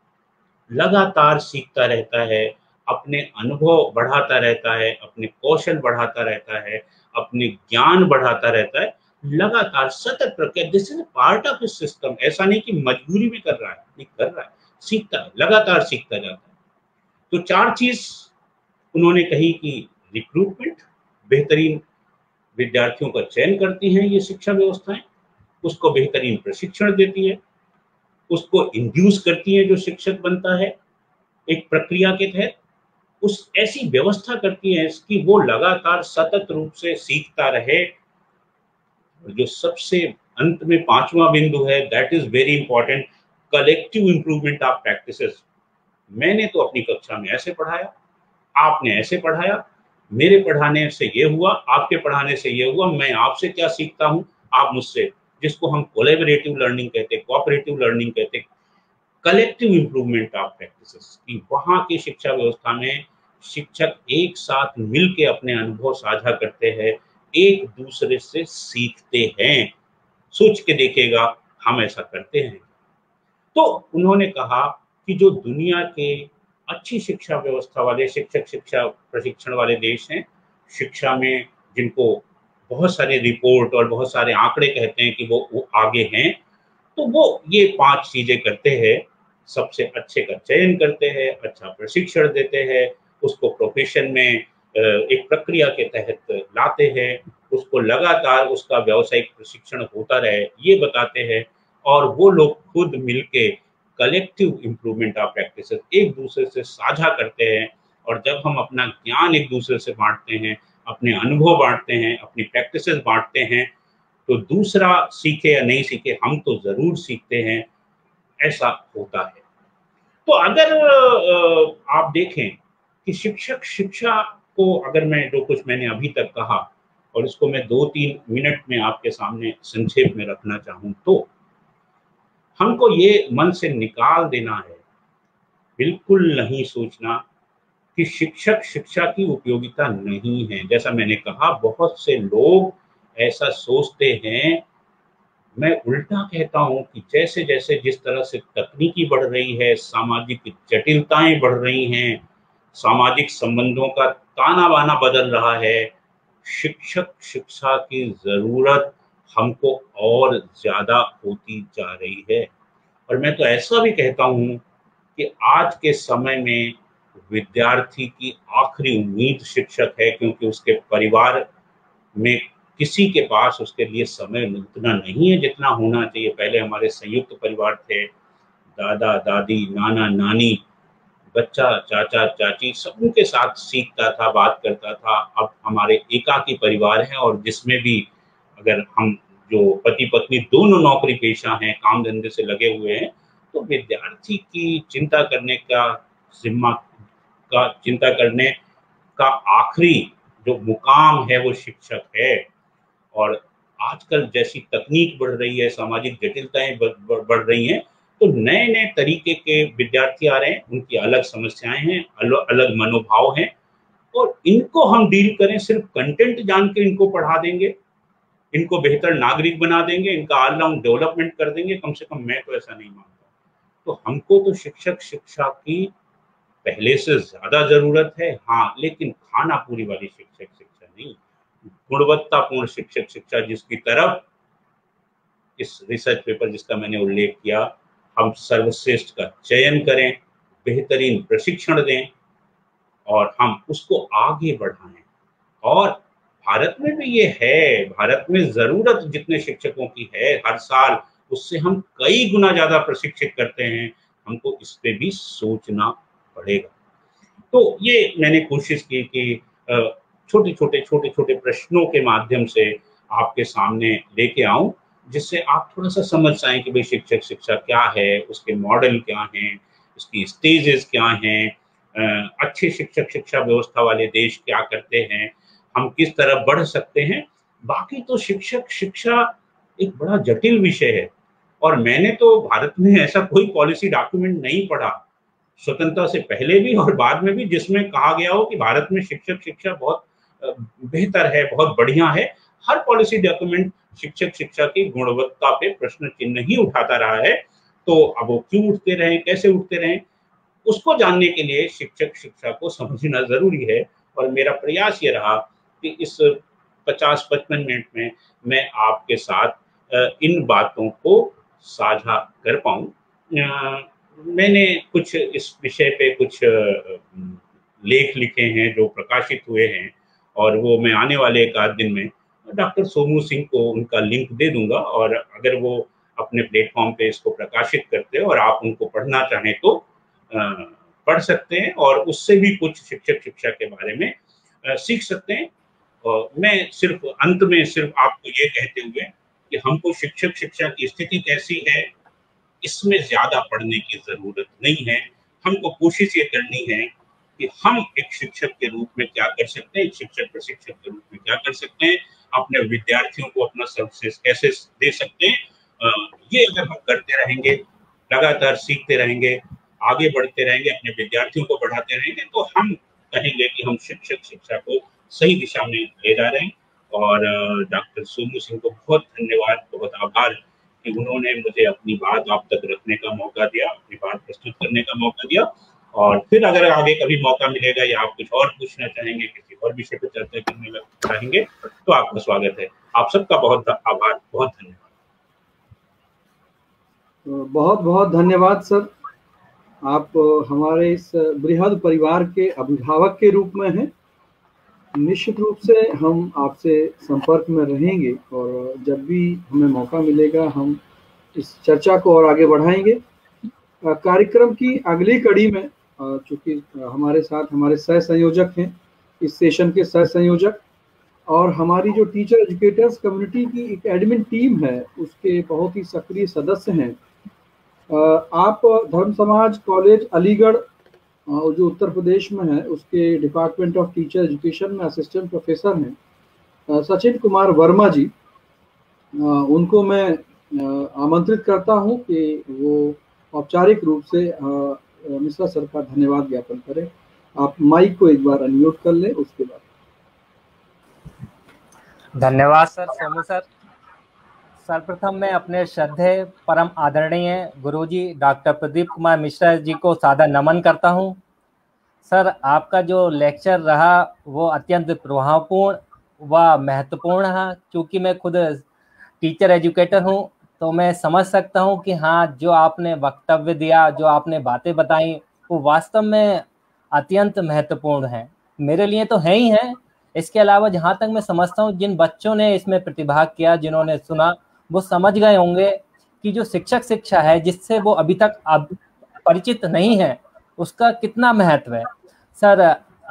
लगातार सीखता रहता है, अपने अनुभव बढ़ाता रहता है, अपने कौशल बढ़ाता रहता है, अपने ज्ञान बढ़ाता रहता है, लगातार सतत प्रक्रिया। This is part of this system. ऐसा नहीं कि मजबूरी में कर रहा है, नहीं कर रहा है, सीखता है, लगातार सीखता जाता है। तो 4 चीज उन्होंने कही कि रिक्रूटमेंट, बेहतरीन विद्यार्थियों का चयन करती हैं ये शिक्षा व्यवस्थाएं, उसको बेहतरीन प्रशिक्षण देती है, उसको इंड्यूस करती है जो शिक्षक बनता है एक प्रक्रिया के तहत, उस ऐसी व्यवस्था करती है इसकी वो लगातार सतत रूप से सीखता रहे। जो सबसे अंत में 5वां बिंदु है, that is very important, collective improvement of practices. मैंने तो अपनी कक्षा में ऐसे पढ़ाया, आपने ऐसे पढ़ाया, मेरे पढ़ाने से ये हुआ, आपके पढ़ाने से ये हुआ, मैं आपसे क्या सीखता हूँ, आप मुझसे, जिसको हम कोलैबोरेटिव लर्निंग कहते हैं, कोऑपरेटिव लर्निंग कहते हैं, कलेक्टिव इंप्रूवमेंट ऑफ प्रैक्टिसेस। कि वहाँ की शिक्षा व्यवस्था में शिक्षक एक साथ मिलके अपने अनुभव साझा करते हैं, एक दूसरे से सीखते हैं। सोच के देखिएगा हम ऐसा करते हैं। तो उन्होंने कहा कि जो दुनिया के अच्छी शिक्षा व्यवस्था वाले शिक्षक शिक्षा प्रशिक्षण वाले देश हैं, शिक्षा में जिनको बहुत सारे रिपोर्ट और बहुत सारे आंकड़े कहते हैं कि वो आगे हैं, तो वो ये 5 चीजें करते हैं। सबसे अच्छे का चयन करते हैं, अच्छा प्रशिक्षण देते हैं, उसको प्रोफेशन में एक प्रक्रिया के तहत लाते हैं, उसको लगातार उसका व्यावसायिक प्रशिक्षण होता रहे ये बताते हैं, और वो लोग खुद मिलके कलेक्टिव इम्प्रूवमेंट ऑफ प्रैक्टिसेस एक दूसरे से साझा करते हैं। और जब हम अपना ज्ञान एक दूसरे से बांटते हैं, अपने अनुभव बांटते हैं, अपनी प्रैक्टिसेस बांटते हैं, तो दूसरा सीखे या नहीं सीखे हम तो जरूर सीखते हैं, ऐसा होता है। तो अगर आप देखें कि शिक्षक शिक्षा को, अगर मैं जो कुछ मैंने अभी तक कहा और इसको मैं 2-3 मिनट में आपके सामने संक्षेप में रखना चाहूं, तो हमको ये मन से निकाल देना है, बिल्कुल नहीं सोचना कि शिक्षक शिक्षा की उपयोगिता नहीं है। जैसा मैंने कहा, बहुत से लोग ऐसा सोचते हैं। मैं उल्टा कहता हूं कि जैसे जैसे जिस तरह से तकनीकी बढ़ रही है, सामाजिक जटिलताएं बढ़ रही हैं, सामाजिक संबंधों का ताना बाना बदल रहा है, शिक्षक शिक्षा की जरूरत हमको और ज्यादा होती जा रही है। और मैं तो ऐसा भी कहता हूं कि आज के समय में विद्यार्थी की आखिरी उम्मीद शिक्षक है, क्योंकि उसके परिवार में किसी के पास उसके लिए समय उतना नहीं है जितना होना चाहिए। पहले हमारे संयुक्त परिवार थे, दादा दादी नाना नानी, बच्चा चाचा चाची सबके साथ सीखता था, बात करता था। अब हमारे एकाकी परिवार हैं, और जिसमें भी अगर हम जो पति पत्नी दोनों नौकरी पेशा हैं, काम धंधे से लगे हुए हैं, तो विद्यार्थी की चिंता करने का जिम्मा का चिंता करने का आखिरी जो मुकाम है वो शिक्षक है। और आजकल जैसी तकनीक बढ़ रही है, सामाजिक जटिलताएं बढ़ रही हैं, तो नए नए तरीके के विद्यार्थी आ रहे हैं, उनकी अलग समस्याएं हैं, अलग मनोभाव हैं, और इनको हम डील करें सिर्फ कंटेंट जान के इनको पढ़ा देंगे, इनको बेहतर नागरिक बना देंगे, इनका ऑलराउंड डेवलपमेंट कर देंगे, कम से कम मैं तो ऐसा नहीं मानता। तो हमको तो शिक्षक शिक्षा की पहले से ज्यादा जरूरत है, हाँ, लेकिन खाना पूरी वाली शिक्षक शिक्षा नहीं, गुणवत्तापूर्ण शिक्षक शिक्षा जिसकी तरफ इस रिसर्च पेपर जिसका मैंने उल्लेख किया, हम सर्वश्रेष्ठ का चयन करें, बेहतरीन प्रशिक्षण दें और हम उसको आगे बढ़ाएं। और भारत में भी ये है, भारत में जरूरत जितने शिक्षकों की है हर साल, उससे हम कई गुना ज्यादा प्रशिक्षित करते हैं। हमको इस पे भी सोचना पड़ेगा। तो ये मैंने कोशिश की कि छोटे छोटे प्रश्नों के माध्यम से आपके सामने लेके आऊं, जिससे आप थोड़ा सा समझ पाएं कि भाई शिक्षक शिक्षा क्या है, उसके मॉडल क्या हैं, उसकी स्टेजेस क्या हैं, अच्छे शिक्षक शिक्षा व्यवस्था वाले देश क्या करते हैं, हम किस तरह बढ़ सकते हैं। बाकी तो शिक्षक शिक्षा एक बड़ा जटिल विषय है, और मैंने तो भारत में ऐसा कोई पॉलिसी डॉक्यूमेंट नहीं पढ़ा, स्वतंत्रता से पहले भी और बाद में भी, जिसमें कहा गया हो कि भारत में शिक्षक शिक्षा बहुत बेहतर है, बहुत बढ़िया है। हर पॉलिसी डॉक्यूमेंट शिक्षक शिक्षा की गुणवत्ता पे प्रश्न चिन्ह ही उठाता रहा है। तो अब वो क्यों उठते रहे, कैसे उठते रहे, उसको जानने के लिए शिक्षक शिक्षा को समझना जरूरी है। और मेरा प्रयास ये रहा कि इस 50-55 मिनट में मैं आपके साथ इन बातों को साझा कर पाऊं। मैंने कुछ इस विषय पे कुछ लेख लिखे हैं जो प्रकाशित हुए हैं, और वो मैं आने वाले एक आध दिन में डॉक्टर सोमू सिंह को उनका लिंक दे दूंगा, और अगर वो अपने प्लेटफॉर्म पे इसको प्रकाशित करते हैं और आप उनको पढ़ना चाहें तो पढ़ सकते हैं, और उससे भी कुछ शिक्षक शिक्षा के बारे में सीख सकते हैं। और मैं सिर्फ अंत में सिर्फ आपको ये कहते हुए कि हमको शिक्षक शिक्षा की स्थिति कैसी है इसमें ज्यादा पढ़ने की जरूरत नहीं है। हमको कोशिश ये करनी है कि हम एक शिक्षक के रूप में क्या कर सकते हैं, एक शिक्षक प्रशिक्षक के रूप में क्या कर सकते हैं, अपने विद्यार्थियों को अपना सर्वश्रेष्ठ कैसे दे सकते हैं। ये अगर हम करते रहेंगे, लगातार सीखते रहेंगे, आगे बढ़ते रहेंगे, अपने विद्यार्थियों को बढ़ाते रहेंगे, तो हम कहेंगे कि हम शिक्षक शिक्षा को सही दिशा में ले जा रहे हैं। और डॉक्टर सोमू सिंह को बहुत धन्यवाद, बहुत आभार कि उन्होंने मुझे अपनी बात आप तक रखने का मौका दिया, अपनी बात प्रस्तुत करने का मौका दिया। और फिर अगर आगे कभी मौका मिलेगा या आप कुछ और पूछना चाहेंगे, किसी और विषय पर चर्चा करने चाहेंगे, तो आपका स्वागत है। आप सबका बहुत आभार, बहुत धन्यवाद। बहुत बहुत धन्यवाद सर। आप हमारे इस बृहद परिवार के अभिभावक के रूप में हैं। निश्चित रूप से हम आपसे संपर्क में रहेंगे और जब भी हमें मौका मिलेगा हम इस चर्चा को और आगे बढ़ाएंगे। कार्यक्रम की अगली कड़ी में चूंकि हमारे साथ हमारे सह संयोजक हैं, इस सेशन के सह संयोजक, और हमारी जो टीचर एजुकेटर्स कम्युनिटी की एक एडमिन टीम है उसके बहुत ही सक्रिय सदस्य हैं। आप धर्म समाज कॉलेज अलीगढ़ जो उत्तर प्रदेश में है उसके डिपार्टमेंट ऑफ टीचर एजुकेशन में असिस्टेंट प्रोफेसर हैं सचिन कुमार वर्मा जी। उनको मैं आमंत्रित करता हूं कि वो औपचारिक रूप से मिश्रा सर का धन्यवाद ज्ञापन करें। आप माइक को एक बार अनम्यूट कर लें, उसके बाद। धन्यवाद सर, सोमू सर। सर्वप्रथम मैं अपने श्रद्धेय परम आदरणीय गुरुजी डॉक्टर प्रदीप कुमार मिश्रा जी को सादर नमन करता हूं। सर, आपका जो लेक्चर रहा वो अत्यंत प्रभावपूर्ण व महत्वपूर्ण है। क्योंकि मैं खुद टीचर एजुकेटर हूं तो मैं समझ सकता हूं कि हाँ, जो आपने वक्तव्य दिया, जो आपने बातें बताई, वो वास्तव में अत्यंत महत्वपूर्ण है। मेरे लिए तो है ही है। इसके अलावा जहाँ तक मैं समझता हूँ जिन बच्चों ने इसमें प्रतिभाग किया, जिन्होंने सुना, वो समझ गए होंगे कि जो शिक्षा है जिससे वो अभी तक परिचित नहीं है, उसका कितना महत्व है। सर,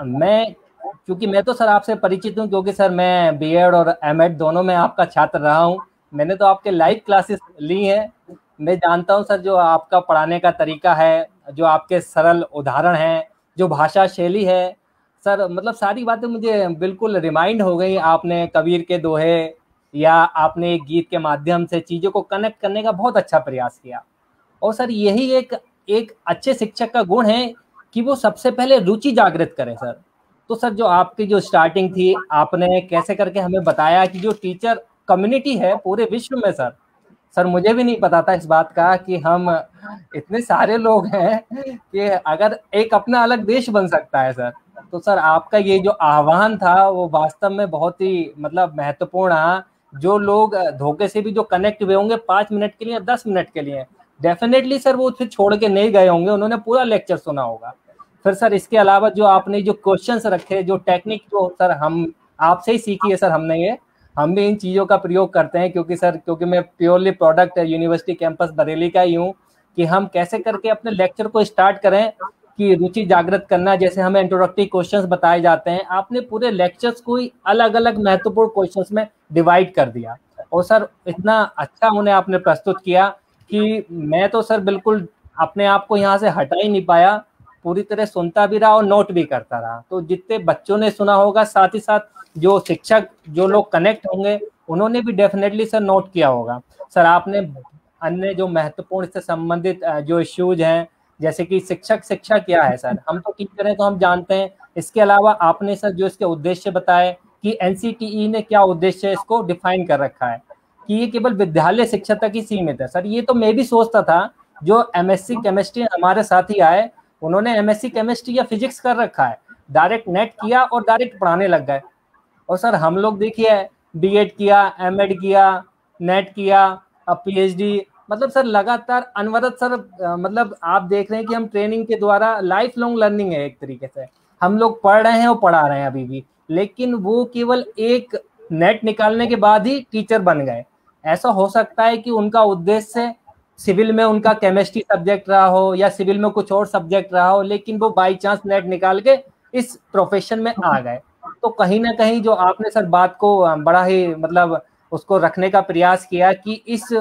क्योंकि मैं तो सर आपसे परिचित हूँ, क्योंकि सर मैं बीएड और एमएड दोनों में आपका छात्र रहा हूँ। मैंने तो आपके लाइव क्लासेस ली हैं। मैं जानता हूँ सर जो आपका पढ़ाने का तरीका है, जो आपके सरल उदाहरण हैं, जो भाषा शैली है, सर मतलब सारी बातें मुझे बिल्कुल रिमाइंड हो गई। आपने कबीर के दोहे या आपने एक गीत के माध्यम से चीज़ों को कनेक्ट करने का बहुत अच्छा प्रयास किया। और सर यही एक अच्छे शिक्षक का गुण है कि वो सबसे पहले रुचि जागृत करें सर। तो सर जो आपकी जो स्टार्टिंग थी, आपने कैसे करके हमें बताया कि जो टीचर कम्युनिटी है पूरे विश्व में, सर मुझे भी नहीं पता था इस बात का कि हम इतने सारे लोग हैं कि अगर एक अपना अलग देश बन सकता है सर। तो सर आपका ये जो आह्वान था वो वास्तव में बहुत ही मतलब महत्वपूर्ण है। जो लोग धोखे से भी जो कनेक्ट हुए होंगे 5 मिनट के लिए, 10 मिनट के लिए, डेफिनेटली सर वो फिर छोड़ के नहीं गए होंगे, उन्होंने पूरा लेक्चर सुना होगा। फिर सर इसके अलावा जो आपने जो क्वेश्चंस रखे, जो टेक्निक, जो सर हम आपसे ही सीखी है सर हमने, हम भी इन चीज़ों का प्रयोग करते हैं। क्योंकि मैं purely product university campus Bareilly का ही हूँ कि हम कैसे करके अपने लेक्चर को स्टार्ट करें कि रुचि जागृत करना। जैसे हमें इंट्रोडक्टरी क्वेश्चंस बताए जाते हैं, आपने पूरे लेक्चर्स को ही अलग अलग महत्वपूर्ण क्वेश्चंस में डिवाइड कर दिया और सर इतना अच्छा उन्हें आपने प्रस्तुत किया कि मैं तो सर बिल्कुल अपने आप को यहाँ से हटा ही नहीं पाया, पूरी तरह सुनता भी रहा और नोट भी करता रहा। तो जितने बच्चों ने सुना होगा, साथ ही साथ जो शिक्षक, जो लोग कनेक्ट होंगे, उन्होंने भी डेफिनेटली सर नोट किया होगा। सर आपने अन्य जो महत्वपूर्ण से संबंधित जो इश्यूज हैं, जैसे कि शिक्षा क्या है सर, हम तो टीचर हैं तो हम जानते हैं। इसके अलावा आपने सर जो इसके उद्देश्य बताए कि एनसीटीई ने क्या उद्देश्य इसको डिफाइन कर रखा है कि ये केवल विद्यालय शिक्षा तक ही सीमित है। सर ये तो मैं भी सोचता था। जो एमएससी केमिस्ट्री हमारे साथ ही आए, उन्होंने एमएससी केमिस्ट्री या फिजिक्स कर रखा है, डायरेक्ट नेट किया और डायरेक्ट पढ़ाने लग गए। और सर हम लोग देखिए बीएड किया, एमएड किया, नेट किया, अब पीएचडी, मतलब सर लगातार अनवरत सर मतलब आप देख रहे हैं कि हम ट्रेनिंग के द्वारा लाइफ लॉन्ग लर्निंग है एक तरीके से, हम लोग पढ़ रहे हैं और पढ़ा रहे हैं अभी भी। लेकिन वो केवल एक नेट निकालने के बाद ही टीचर बन गए। ऐसा हो सकता है कि उनका उद्देश्य सिविल में उनका केमिस्ट्री सब्जेक्ट रहा हो या सिविल में कुछ और सब्जेक्ट रहा हो, लेकिन वो बाई चांस नेट निकाल के इस प्रोफेशन में आ गए। तो कहीं ना कहीं जो आपने सर बात को बड़ा ही मतलब उसको रखने का प्रयास किया कि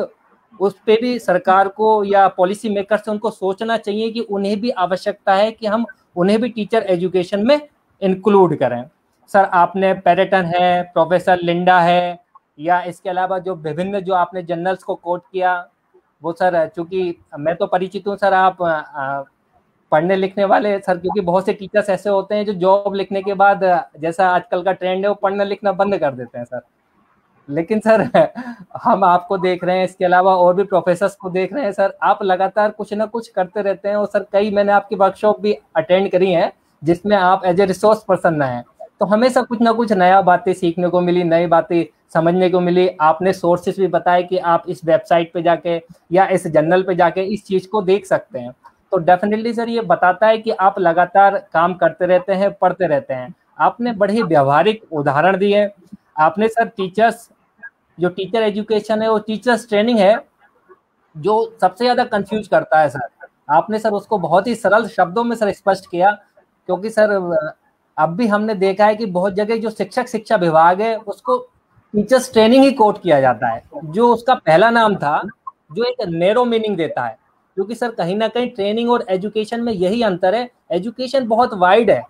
उस पे भी सरकार को या पॉलिसी मेकर से उनको सोचना चाहिए कि उन्हें भी आवश्यकता है कि हम उन्हें भी टीचर एजुकेशन में इंक्लूड करें। सर आपने पेरेटन है, प्रोफेसर लिंडा है, या इसके अलावा जो विभिन्न जो आपने जर्नल्स को कोट किया, वो सर चूंकि मैं तो परिचित हूँ सर, आप पढ़ने लिखने वाले सर, क्योंकि बहुत से टीचर्स ऐसे होते हैं जो जॉब लिखने के बाद जैसा आजकल का ट्रेंड है वो पढ़ना लिखना बंद कर देते हैं सर। लेकिन सर हम आपको देख रहे हैं, इसके अलावा और भी प्रोफेसर्स को देख रहे हैं सर, आप लगातार कुछ ना कुछ करते रहते हैं। और सर कई मैंने आपकी वर्कशॉप भी अटेंड करी हैं जिसमें आप एज ए रिसोर्स पर्सन हैं, तो हमेशा कुछ ना कुछ नया बातें सीखने को मिली, नई बातें समझने को मिली। आपने सोर्सेस भी बताए कि आप इस वेबसाइट पे जाके या इस जर्नल पे जाके इस चीज को देख सकते हैं। तो डेफिनेटली सर ये बताता है कि आप लगातार काम करते रहते हैं, पढ़ते रहते हैं। आपने बड़े व्यवहारिक उदाहरण दिए। आपने सर टीचर्स, जो टीचर एजुकेशन है वो टीचर्स ट्रेनिंग है जो सबसे ज्यादा कंफ्यूज करता है सर। आपने सर उसको बहुत ही सरल शब्दों में सर स्पष्ट किया, क्योंकि सर अब भी हमने देखा है कि बहुत जगह जो शिक्षा विभाग है उसको टीचर्स ट्रेनिंग ही कोट किया जाता है, जो उसका पहला नाम था, जो एक नैरो मीनिंग देता है। क्योंकि सर कहीं ना कहीं ट्रेनिंग और एजुकेशन में यही अंतर है, एजुकेशन बहुत वाइड है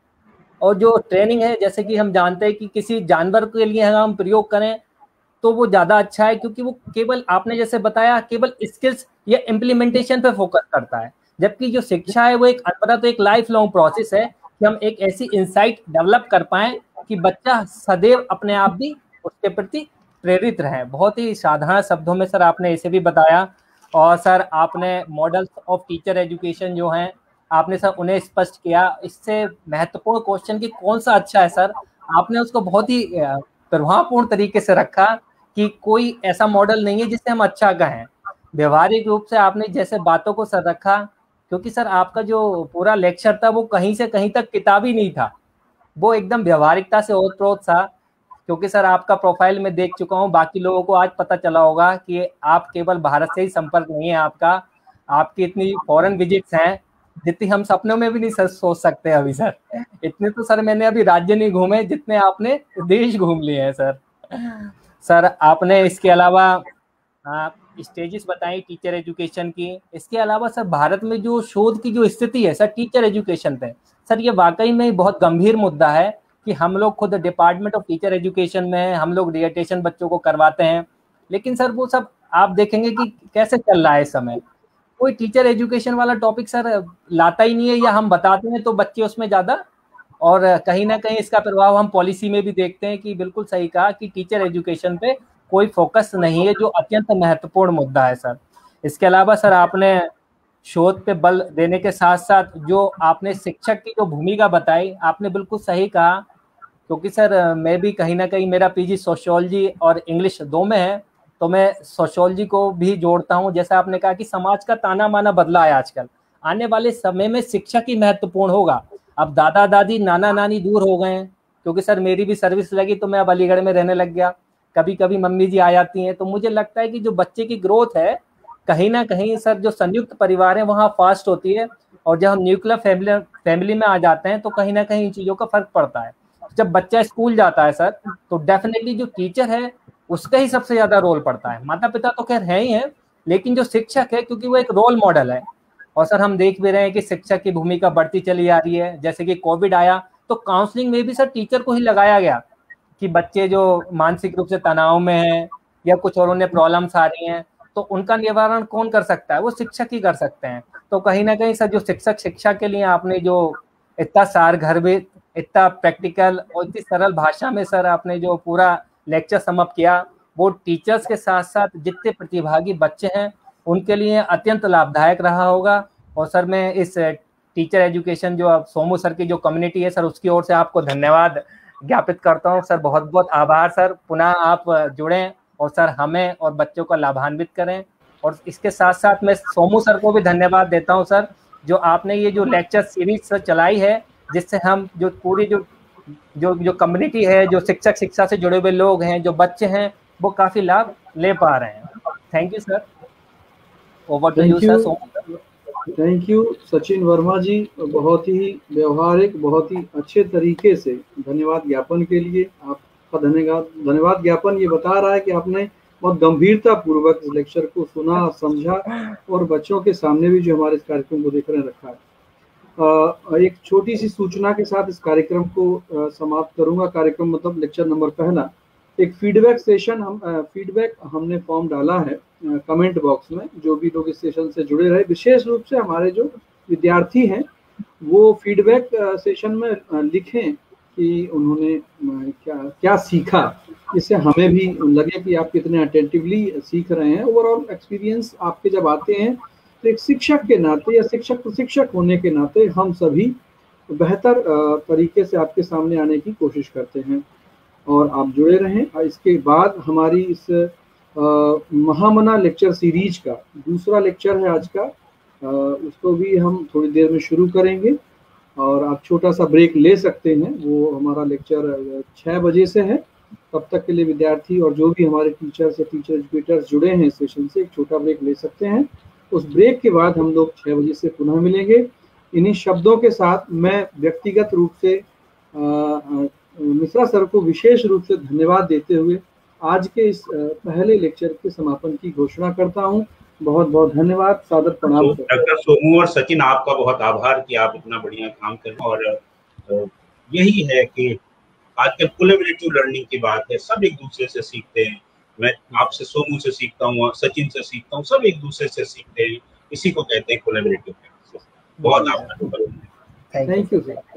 और जो ट्रेनिंग है, जैसे कि हम जानते हैं कि किसी जानवर के लिए हम प्रयोग करें तो वो ज्यादा अच्छा है, क्योंकि वो केवल आपने जैसे बताया केवल स्किल्स या इम्प्लीमेंटेशन पे फोकस करता है। जबकि जो शिक्षा है वो एक अनपढ़ तो एक लाइफ लॉन्ग प्रोसेस है कि हम एक ऐसी इंसाइट डेवलप कर पाए कि बच्चा सदैव अपने आप भी उसके प्रति प्रेरित रहे। बहुत ही साधारण शब्दों में सर आपने इसे भी बताया। और सर आपने मॉडल्स ऑफ टीचर एजुकेशन जो हैं आपने सर उन्हें स्पष्ट किया। इससे महत्वपूर्ण क्वेश्चन कि कौन सा अच्छा है सर, आपने उसको बहुत ही प्रभावपूर्ण तरीके से रखा कि कोई ऐसा मॉडल नहीं है जिसे हम अच्छा कहें। व्यवहारिक रूप से आपने जैसे बातों को सर रखा, क्योंकि सर आपका जो पूरा लेक्चर था वो कहीं से कहीं तक किताबी नहीं था, वो एकदम व्यवहारिकता से ओतप्रोत था। क्योंकि सर आपका प्रोफाइल में देख चुका हूँ, बाकी लोगों को आज पता चला होगा कि आप केवल भारत से ही संपर्क नहीं है आपका, आपकी इतनी फॉरेन विजिट्स हैं जितनी हम सपनों में भी नहीं सोच सकते अभी सर। इतने तो सर मैंने अभी राज्य नहीं घूमे जितने आपने देश घूम लिए हैं सर। सर आपने इसके अलावा स्टेजेस बताई टीचर एजुकेशन की। इसके अलावा सर भारत में जो शोध की जो स्थिति है सर टीचर एजुकेशन पे, सर ये वाकई में बहुत गंभीर मुद्दा है कि हम लोग खुद डिपार्टमेंट ऑफ टीचर एजुकेशन में हम लोग डिसर्टेशन बच्चों को करवाते हैं, लेकिन सर वो सब आप देखेंगे कि कैसे चल रहा है इस समय, कोई टीचर एजुकेशन वाला टॉपिक सर लाता ही नहीं है, या हम बताते हैं तो बच्चे उसमें ज्यादा, और कहीं ना कहीं इसका प्रभाव हम पॉलिसी में भी देखते हैं कि बिल्कुल सही कहा कि टीचर एजुकेशन पे कोई फोकस नहीं है, जो अत्यंत महत्वपूर्ण मुद्दा है सर। इसके अलावा सर आपने शोध पे बल देने के साथ साथ जो आपने शिक्षक की जो भूमिका बताई, आपने बिल्कुल सही कहा। क्योंकि सर मैं भी कहीं ना कहीं मेरा पीजी सोशियोलॉजी और इंग्लिश दो में है, तो मैं सोशियोलॉजी को भी जोड़ता हूँ। जैसा आपने कहा कि समाज का ताना माना बदला है आजकल, आने वाले समय में शिक्षक ही महत्वपूर्ण होगा। अब दादा दादी नाना नानी दूर हो गए हैं, क्योंकि सर मेरी भी सर्विस लगी तो मैं अब अलीगढ़ में रहने लग गया। कभी कभी मम्मी जी आ जाती हैं, तो मुझे लगता है कि जो बच्चे की ग्रोथ है कहीं ना कहीं सर जो संयुक्त परिवार है वहाँ फास्ट होती है, और जब हम न्यूक्लियर फैमिली में आ जाते हैं तो कहीं ना कहीं इन चीज़ों का फर्क पड़ता है। जब बच्चा स्कूल जाता है सर तो डेफिनेटली जो टीचर है उसका ही सबसे ज्यादा रोल पड़ता है। माता पिता तो खैर है ही है, लेकिन जो शिक्षक है क्योंकि वो एक रोल मॉडल है। और सर हम देख भी रहे हैं कि शिक्षक की भूमिका बढ़ती चली आ रही है। जैसे कि कोविड आया तो काउंसलिंग में भी सर टीचर को ही लगाया गया कि बच्चे जो मानसिक रूप से तनाव में हैं या कुछ और उन्हें प्रॉब्लम्स आ रही हैं तो उनका निवारण कौन कर सकता है, वो शिक्षक ही कर सकते हैं। तो कहीं ना कहीं सर जो शिक्षक शिक्षा के लिए आपने जो इतना सार घर भी इतना प्रैक्टिकल और इतनी सरल भाषा में सर आपने जो पूरा लेक्चर समअप किया, वो टीचर्स के साथ साथ जितने प्रतिभागी बच्चे हैं उनके लिए अत्यंत लाभदायक रहा होगा। और सर मैं इस टीचर एजुकेशन जो अब सोमू सर की जो कम्युनिटी है सर उसकी ओर से आपको धन्यवाद ज्ञापित करता हूँ सर। बहुत बहुत आभार सर, पुनः आप जुड़ें और सर हमें और बच्चों को लाभान्वित करें। और इसके साथ साथ मैं सोमू सर को भी धन्यवाद देता हूँ सर, जो आपने ये जो लेक्चर सीरीज सर चलाई है, जिससे हम जो पूरी जो कम्युनिटी है, जो शिक्षक शिक्षा से जुड़े हुए लोग हैं, जो बच्चे हैं, वो काफी लाभ ले पा रहे हैं। Thank you sir. Over to you sir. Thank you Sachin Verma ji, बहुत ही व्यवहारिक, बहुत ही अच्छे तरीके से धन्यवाद ज्ञापन के लिए आपका धन्यवाद ज्ञापन ये बता रहा है कि आपने बहुत गंभीरता पूर्वक इस लेक्चर को सुना, समझा और बच्चों के सामने भी जो हमारे इस कार्यक्रम को देख रहे हैं रखा है। एक छोटी सी सूचना के साथ इस कार्यक्रम को समाप्त करूंगा। कार्यक्रम मतलब लेक्चर नंबर पहला, एक फीडबैक सेशन फीडबैक हमने फॉर्म डाला है कमेंट बॉक्स में। जो भी लोग इस सेशन से जुड़े रहे, विशेष रूप से हमारे जो विद्यार्थी हैं वो फीडबैक सेशन में लिखें कि उन्होंने क्या क्या सीखा, जिससे हमें भी लगे कि आप कितने अटेंटिवली सीख रहे हैं। ओवरऑल एक्सपीरियंस आपके जब आते हैं तो एक शिक्षक के नाते या शिक्षक प्रशिक्षक होने के नाते हम सभी बेहतर तरीके से आपके सामने आने की कोशिश करते हैं और आप जुड़े रहें। इसके बाद हमारी इस महामना लेक्चर सीरीज का दूसरा लेक्चर है आज का, उसको भी हम थोड़ी देर में शुरू करेंगे और आप छोटा सा ब्रेक ले सकते हैं। वो हमारा लेक्चर 6 बजे से है, तब तक के लिए विद्यार्थी और जो भी हमारे टीचर्स या टीचर एजुकेटर्स जुड़े हैं इस सेशन से एक छोटा ब्रेक ले सकते हैं। उस ब्रेक के बाद हम लोग 6 बजे से पुनः मिलेंगे। इन्हीं शब्दों के साथ मैं व्यक्तिगत रूप से मिश्रा सर को विशेष रूप से धन्यवाद देते हुए आज के इस पहले लेक्चर के समापन की घोषणा करता हूं। बहुत बहुत धन्यवाद, सादर प्रणाम। डॉक्टर सोमू और सचिन, आपका बहुत आभार कि आप इतना बढ़िया काम कर रहे हैं। और यही है कि आजकल कोलैबोरेटिव लर्निंग की बात है, सब एक दूसरे से सीखते हैं। मैं आपसे सोमू से सीखता हूँ, सचिन से सीखता हूँ, सब एक दूसरे से सीखते हैं। इसी को कहते हैं कोलैबोरेटिव। बहुत आभार। Thank you sir.